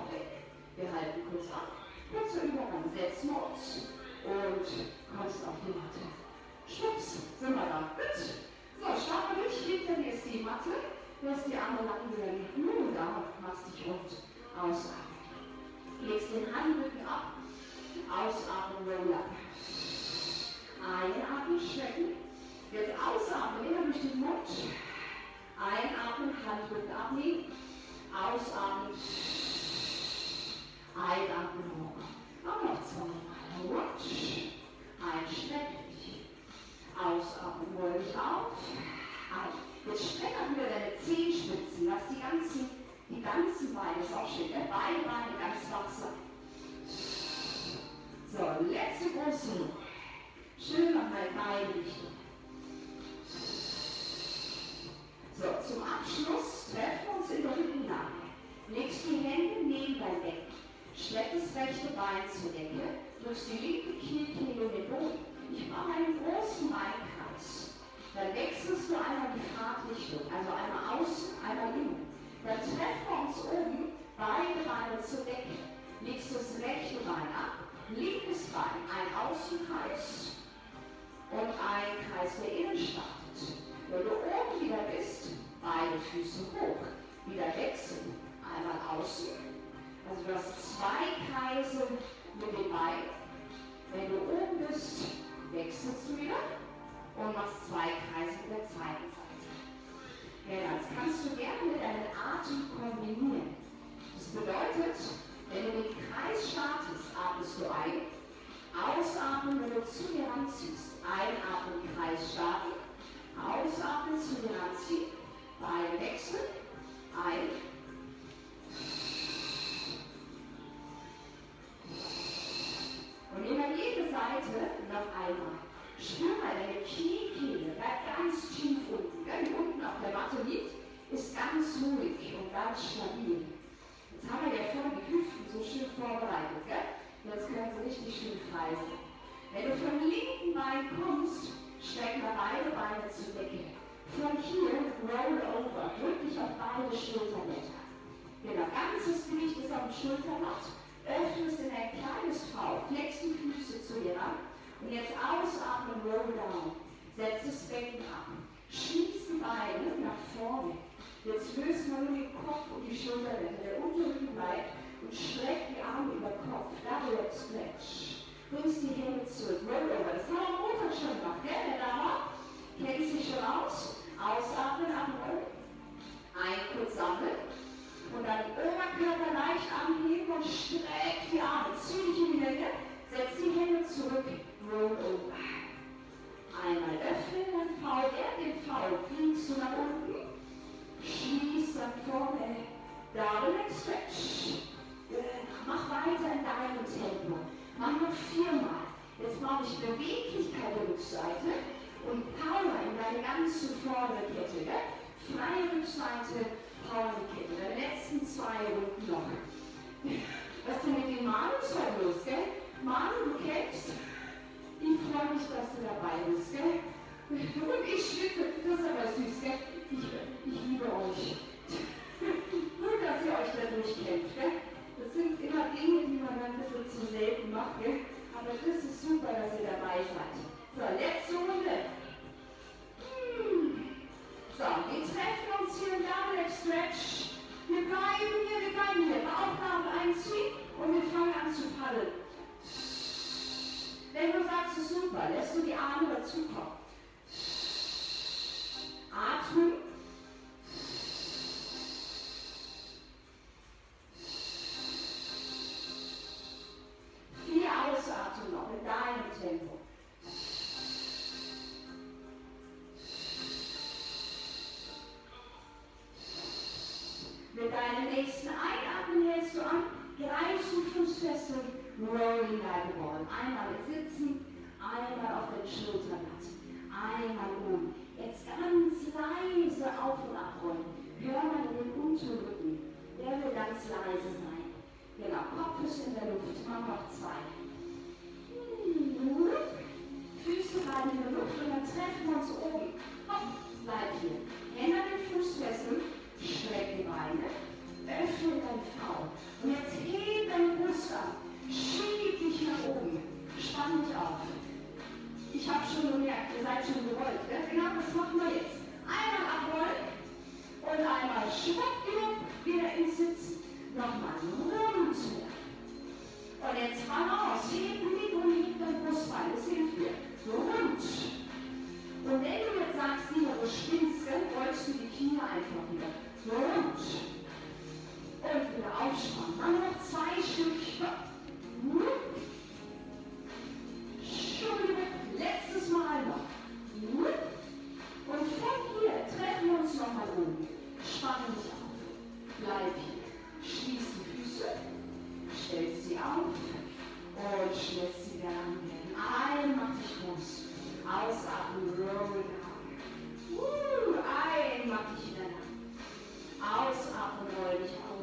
kurz ab. Kurzer Übergang, setzen wir uns und kommst auf die Matte. Schwupps, sind wir da. Gut. So, starten wir durch. Hinter dir ist die Matte. Lässt die Arme lang werden. Nun, da machst dich rund. Ausatmen. Legst den Handrücken ab. Ausatmen, roll up. Einatmen, strecken. Jetzt ausatmen, immer durch den Mund. Einatmen, Handrücken abnehmen. Ausatmen. Einatmen, hoch. Auch noch zweimal. Rutsch. Einstrecken. Ausatmen, roll dich auf. Ein. Jetzt streck auch wieder deine Zehenspitzen. Lass die ganzen, die ganzen Beine, ist auch schön, ne? Beide Beine ganz wach sein. So, letzte große Runde. Schön nochmal beide Richtungen. So, zum Abschluss treffen wir uns in der Rückenlage. Legst die Hände neben dein Becken. Schlepp das rechte Bein zur Decke. Drückst die linke Kniekehle in den Boden. Ich mache einen großen Beinkreis. Dann wechselst du einmal die Fahrtrichtung, also einmal außen, einmal innen. Dann treffen wir uns oben, beide Beine zur Decke. Legst das rechte Bein ab, linkes Bein, ein Außenkreis und ein Kreis, der innen startet. Wenn du oben wieder bist, beide Füße hoch. Wieder wechseln, einmal außen. Also du hast zwei Kreise mit den Beinen. Wenn du oben bist, wechselst du wieder und machst zwei Kreise mit der zweiten Seite. Ja, das kannst du gerne mit deinem Atem kombinieren. Das bedeutet, wenn du den Kreis startest, atmest du ein, ausatmen, wenn du zu dir ranziehst. Einatmen, Kreis starten, ausatmen, zu dir ranziehen, Beine wechseln, ein, und immer jede Seite noch einmal. Spür mal deine Kniekehle, bleib ganz tief unten. Wenn du unten auf der Matte liegt, ist ganz ruhig und ganz stabil. Jetzt haben wir ja vorne die Hüften so schön vorbereitet, gell? Jetzt können sie richtig schön frei sein. Wenn du vom linken Bein kommst, streck mal beide Beine zur Decke. Von hier roll over, drück dich auf beide Schulterblätter. Genau, ganzes Gewicht ist auf dem Schulterblatt. Öffnest in ein kleines V, flex die Füße zu dir ran und jetzt ausatmen, roll down. Setz das Becken ab. Schließ die Beine nach vorne. Jetzt löst man nur den Kopf und die Schulterblätter. Der Unterrücken bleibt und streck die Arme über den Kopf. Double Stretch. Bringst die Hände zurück. Roll over. Das haben wir am Montag schon gemacht, gell? Der Dame kennt sich schon aus. Ausatmen, abrollen. Ein kurz sammeln. Und dann Oberkörper leicht anheben und streck die Arme. Zieh dich in die Länge. Setz die Hände zurück. Roll over. Einmal öffnen, dann V. Während dem V fliegst du nach unten. Schließ dann vorne. Double Stretch. Mach weiter in deinem Tempo. Mach noch viermal. Jetzt brauche ich Beweglichkeit der Rückseite und Power in deine ganze vordere Kette. Gell? Freie Rückseite. Powerkette, die letzten zwei Runden noch. Was ist denn mit dem Manus heute los, gell? Manu, du kämpfst. Ich freue mich, dass du dabei bist, gell? Und ich schwitze, das ist aber süß, gell? Ich, ich liebe euch. Gut, dass ihr euch da durchkämpft, gell? Das sind immer Dinge, die man dann ein bisschen zu selten macht, gell? Aber das ist super, dass ihr dabei seid. So, letzte Runde. Hm. So, wir treffen uns hier im Double Stretch. Wir bleiben hier, wir bleiben hier. Bauchnabel einziehen und wir fangen an zu paddeln. Wenn du sagst, es ist super, lässt du die Arme dazu kommen. Atmen. Vier Ausatmen noch in deinem Tempo. Mit deinem nächsten Einatmen hältst du an, greifst du Fuß fest und rolling like a ball. Einmal mit Sitzen, einmal auf den Schulterblatt, einmal oben. Jetzt ganz leise auf und abrollen. Hör mal in den Unterrücken, der will ganz leise sein. Genau, Kopf ist in der Luft, mach noch zwei. Füße rein in der Luft und dann treffen wir uns oben. Hopp, bleib hier. Hände an den Fußfesseln. Streck die Beine, öffne dein V. Und jetzt heb deine Brust ab. jetzt Balance. Heben die und hebt dein Brustbein. Das hilft dir. So rund. Und wenn du jetzt sagst, Sina, du spinnst, beugst du die Knie einfach wieder. So rund. Und wieder aufspannen. Dann noch zwei Stückchen. Letztes Mal noch. Und von hier treffen wir uns nochmal oben. Spann dich auf. Bleib hier. Schließ die Füße. Stellst sie auf. Und lässt sie wieder anwenden. Ein, mach dich groß. Ausatmen, roll down. Uh, ein, mach dich wieder lang. Ausatmen, roll dich auf.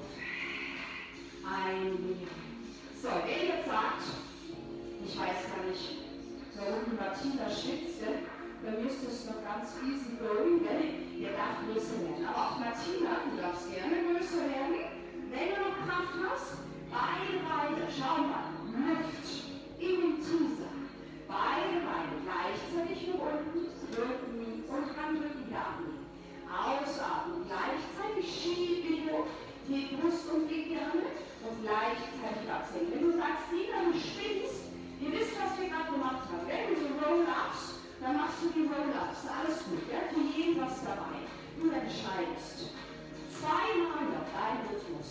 Ein, so, wer jetzt sagt, ich weiß gar nicht, da unten Martina schwitzt, dann müsstest du noch ganz easy going, gell? Ihr darf größer werden. Aber auch Martina, du darfst gerne größer werden. Wenn du noch Kraft hast, beide Beine, schau mal, Luft in den Teaser. Beide Beine gleichzeitig nach unten, Rücken und Handrücken wieder abnehmen. Ausatmen, gleichzeitig schiebe ich hoch, die Brust und die Arme und gleichzeitig absenken. Wenn du sagst, Sina, du spinnst, ihr wisst, was wir gerade gemacht haben. Wenn du so Roll-Ups, dann machst du die Roll-Ups. Alles gut, ja? Für jeden was dabei. Du entscheidest. Zweimal noch dein Rhythmus.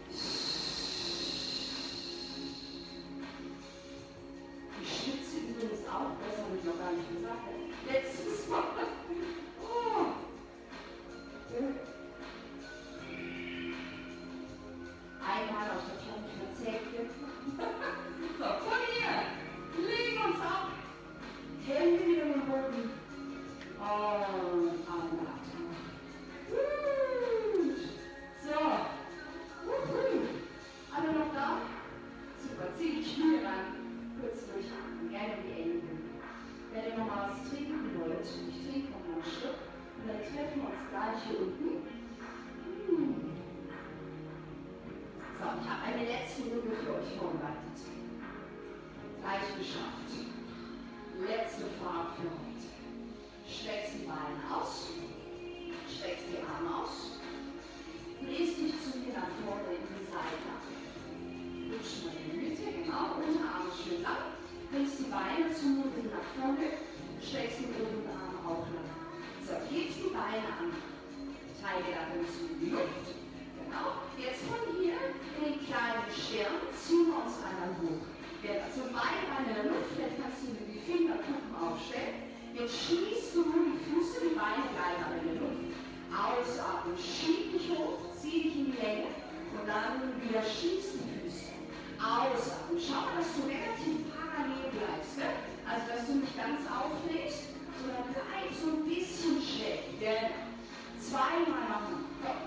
Ich schwitze übrigens auch, das habe ich noch gar nicht gesagt. Letztes Mal. Oh. Einmal auf der Kante verzählt wird. So, von hier. Legen uns ab. Hände wieder im Boden. Und anatmen. Gut. So. Uhu. Alle noch da? Super. Zieh die Knie ran. Kurz durchatmen. Gerne die Enden. Wenn ihr nochmal was trinken wollt, ich trinke noch mal ein Stück. Und dann treffen wir uns gleich hier unten. Hm. So, ich habe eine letzte Runde für euch vorbereitet. Gleich geschafft. Letzte Fahrt für heute. Streckst die Beine aus. Streckst die Arme aus. Drehst dich zu mir nach vorne in die Seite. Rutsch mal in die Mitte, genau. Unterarme schön lang. Bringst die Beine zum Mund nach vorne. Streckst die Unterarme auch lang. So, hebst die Beine an. Teile da ein bisschen die Luft. Genau. Jetzt von hier in den kleinen Stern ziehen wir uns einmal hoch. Also beide Beine in der Luft, jetzt kannst du die Fingerkuppen aufstellen. Jetzt schließt du nur die Füße, die Beine bleiben aber in der Luft. Ausatmen, schieb dich hoch, zieh dich in die Länge und dann wieder schließ die Füße. Ausatmen, schau mal, dass du relativ parallel bleibst. Ne? Also, dass du nicht ganz auflegst, sondern bleib so ein bisschen schräg. Genau. Zweimal machen. Komm.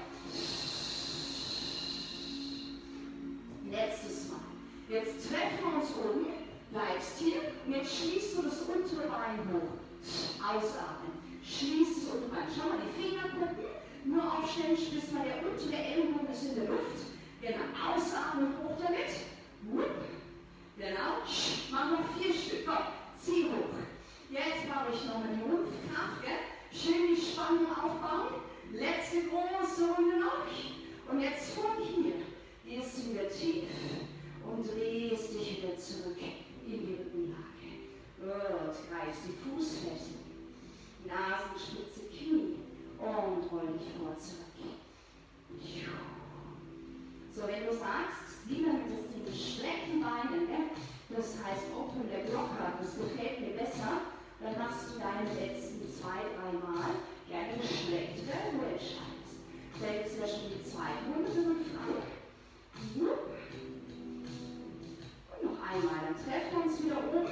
Letztes Mal. Jetzt treffen wir uns oben, bleibst hier und jetzt schließt du das untere Bein hoch. Ausatmen. Schließt das untere Bein. Schau mal, die Fingerkuppen nur aufstellen, bis mal der untere Ellenbogen ist in der Luft. Genau. Ausatmen, hoch damit. Genau. Mach noch vier Stück. Komm, zieh hoch. Jetzt brauche ich noch eine Rumpfkraft. Schön die Spannung aufbauen. Letzte große Runde noch. Und jetzt von hier gehst du wieder tief und drehst dich wieder zurück in die Rückenlage. Und greifst die Fußfesseln, Nasenspitze, Knie und roll dich vor zurück. So, wenn du sagst, Sina mit den gestreckten Beinen, ne? Das heißt Open der Blocker, das gefällt mir besser, dann machst du deine letzten zwei, drei Mal gerne gestreckt, wenn du entscheidest. Selbst ja schon die zweite Runde sind frei. Und noch einmal, dann treffen wir uns wieder oben.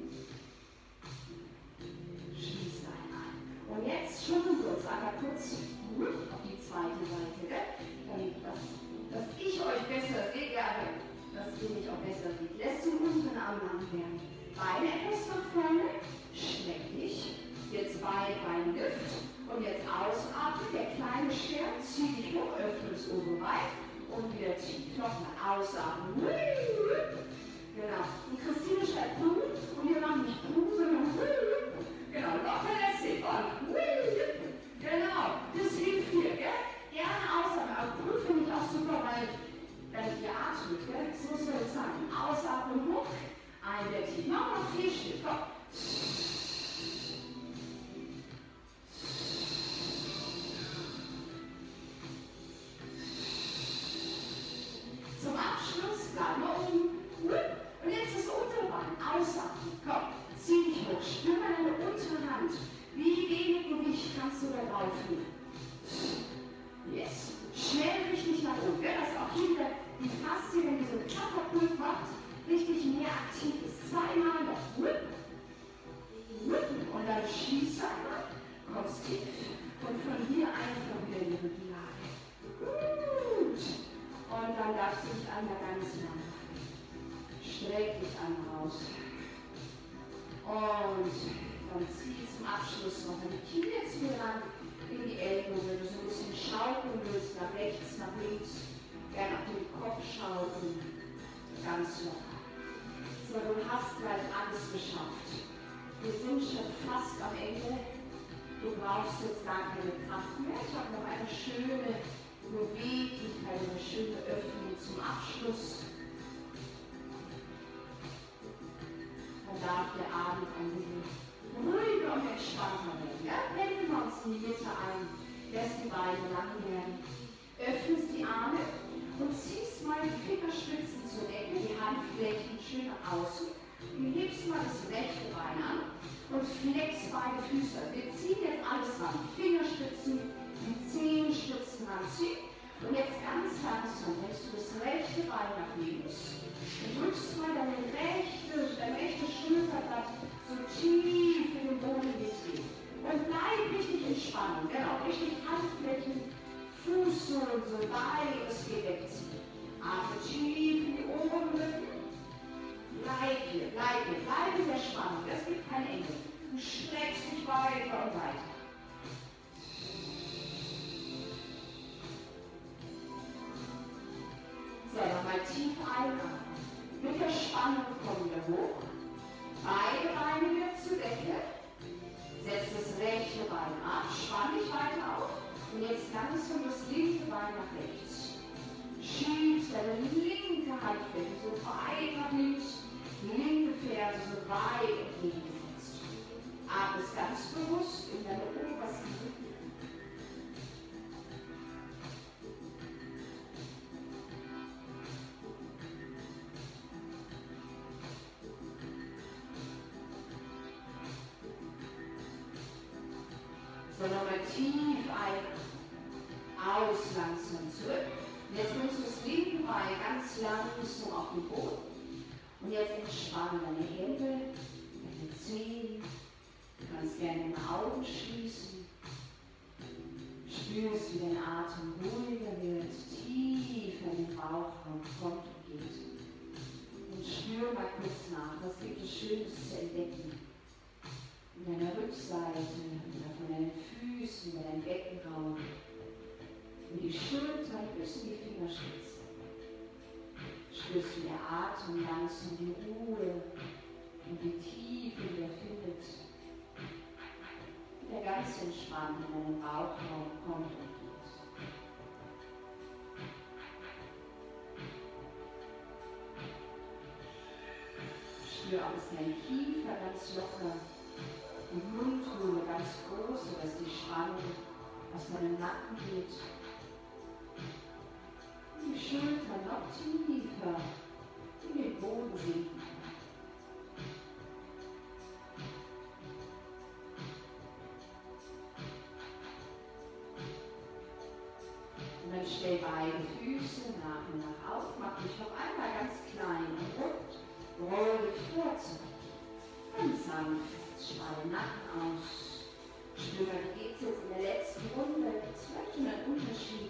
Schließ einmal. Und jetzt schütteln wir uns einmal kurz auf die zweite Seite, gell? Damit das, dass ich euch besser sehe, gerne, dass ihr mich auch besser seht. Lässt den unteren Arm lang werden. Beine etwas nach vorne, streck dich. Jetzt beide Beine Luft. Und jetzt ausatmen, der kleine Stern, zieh dich hoch, öffne das obere Bein. Und wieder tief. Nochmal ausatmen. Genau. Und Christine schreibt Puh. Und wir machen nicht Puh, sondern genau. Locker lässt sich. Und genau. Das hilft dir. Gell? Gerne ausatmen. Aber Puh finde ich auch super, weil dann ihr atmet. Gell? So soll sein. Ausatmen hoch, ein der tief. Machen wir noch vier Stück. Komm. Zum Abschluss bleiben wir oben. Und jetzt das untere Bein. Ausatmen. Komm. Zieh dich hoch. Spür mal deine untere Hand. Wie wenig Gewicht kannst du da drauf nehmen? Yes. Schnell richtig nach oben. Ja, dass auch hier wieder die Faszie, wenn ihr so einen Katapult macht, richtig mehr aktiv ist. Zweimal noch. Und dann schließt einmal. Kommst tief. Und von hier einfach wieder in die Rückenlage. Gut. Und dann darfst du dich einmal ganz lang machen. Streck dich einmal raus. Und dann zieh zum Abschluss noch die Knie zu mir ran, in die Ellbogen, wenn du so ein bisschen schaukeln willst, nach rechts, nach links, gerne auf den Kopf schaukeln, ganz locker. So, du hast gleich alles geschafft. Wir sind schon fast am Ende. Du brauchst jetzt gar keine Kraft mehr. Ich habe noch eine schöne Beweglichkeit, eine schöne Öffnung zum Abschluss. Dann darf der Abend ein bisschen ruhiger und entspannter werden. Ja? Pendeln wir uns in die Mitte ein, lässt die Beine lang werden, öffnest die Arme und ziehst mal die Fingerspitzen zur Decke, die Handflächen schön nach außen und hebst mal das rechte Bein an und flex beide Füße. Wir ziehen jetzt alles ran, die Fingerspitzen, die Zehenspitzen ranziehen und jetzt ganz langsam hältst du das rechte Bein nach links. Und drückst mal deine rechte, dein rechte Schulterblatt so tief in den Boden wie es geht. Und bleib richtig entspannen. Genau, richtig Handflächen, Fußsohlen so weit es geht wegziehen. Atme tief in die Ohren drücken. Bleib hier, bleib hier, bleib in der Spannung. Es gibt kein Ende. Du streckst dich weiter und weiter. So, nochmal tief einatmen. Mit der Spannung kommen wir hoch. Beide Beine wieder zur Decke. Setz das rechte Bein ab. Spann dich weiter auf. Und jetzt langsam das linke Bein nach rechts. Schiebst deine linke Handfläche so weit nach links. Die linke Ferse so weit entgegengesetzt. Atmest ganz bewusst in deine obersten Rücken. So, nochmal tief ein, aus, langsam zurück. Und jetzt nimmst du das linke Bein ganz langsam auf den Boden. Und jetzt entspann deine Hände, deine Zehen. Du kannst gerne deine Augen schließen. Spürst, wie dein Atem ruhiger wird, tiefer in den Bauchraum kommt und geht. Und spür mal kurz nach, was gibt es Schönes zu entdecken. In deiner Rückseite oder von deinen Füßen, in deinem Beckenraum, in die Schultern bis in die Fingerspitzen. Spürst du der Atem langsam die Ruhe und die Tiefe, die er findet. Der ganz entspannt in deinen Bauchraum kommt und geht. Spür auch, dass dein Kiefer ganz locker, die Mundhöhle ganz groß, sodass die Spannung aus deinem Nacken geht. Die Schultern noch tiefer in den Boden sinken. Und dann stell beide Füße nach und nach auf, mach dich noch einmal ganz klein und rund, roll dich vor zurück. Ganz sanft. Spann den Nacken aus. Spür mal, wie geht es jetzt in der letzten Runde? Gibt es vielleicht schon einen Unterschied?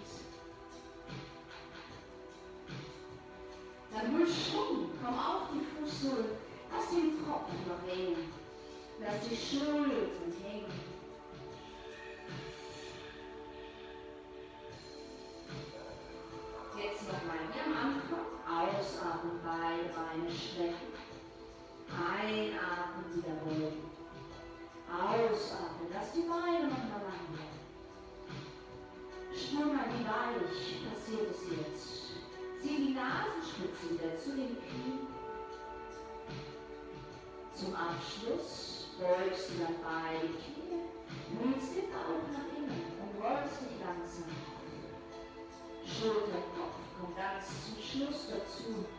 Dann hol Schwung, komm auf die Fußsohlen, lass den Kopf noch hängen. Lass die Schultern hängen. Jetzt nochmal hier am Anfang. Ausatmen, beide Beine strecken. Einatmen, wiederholen. Ausatmen, lass die Beine nochmal lang werden. Spür mal, wie weich passiert es jetzt. Zieh die Nasenspitze wieder wieder zu den Knien. Zum Abschluss beugst du dann beide Knie, nimmst den Bauch nach innen und rollst dich langsam auf. Schulter, Kopf kommt ganz zum Schluss dazu.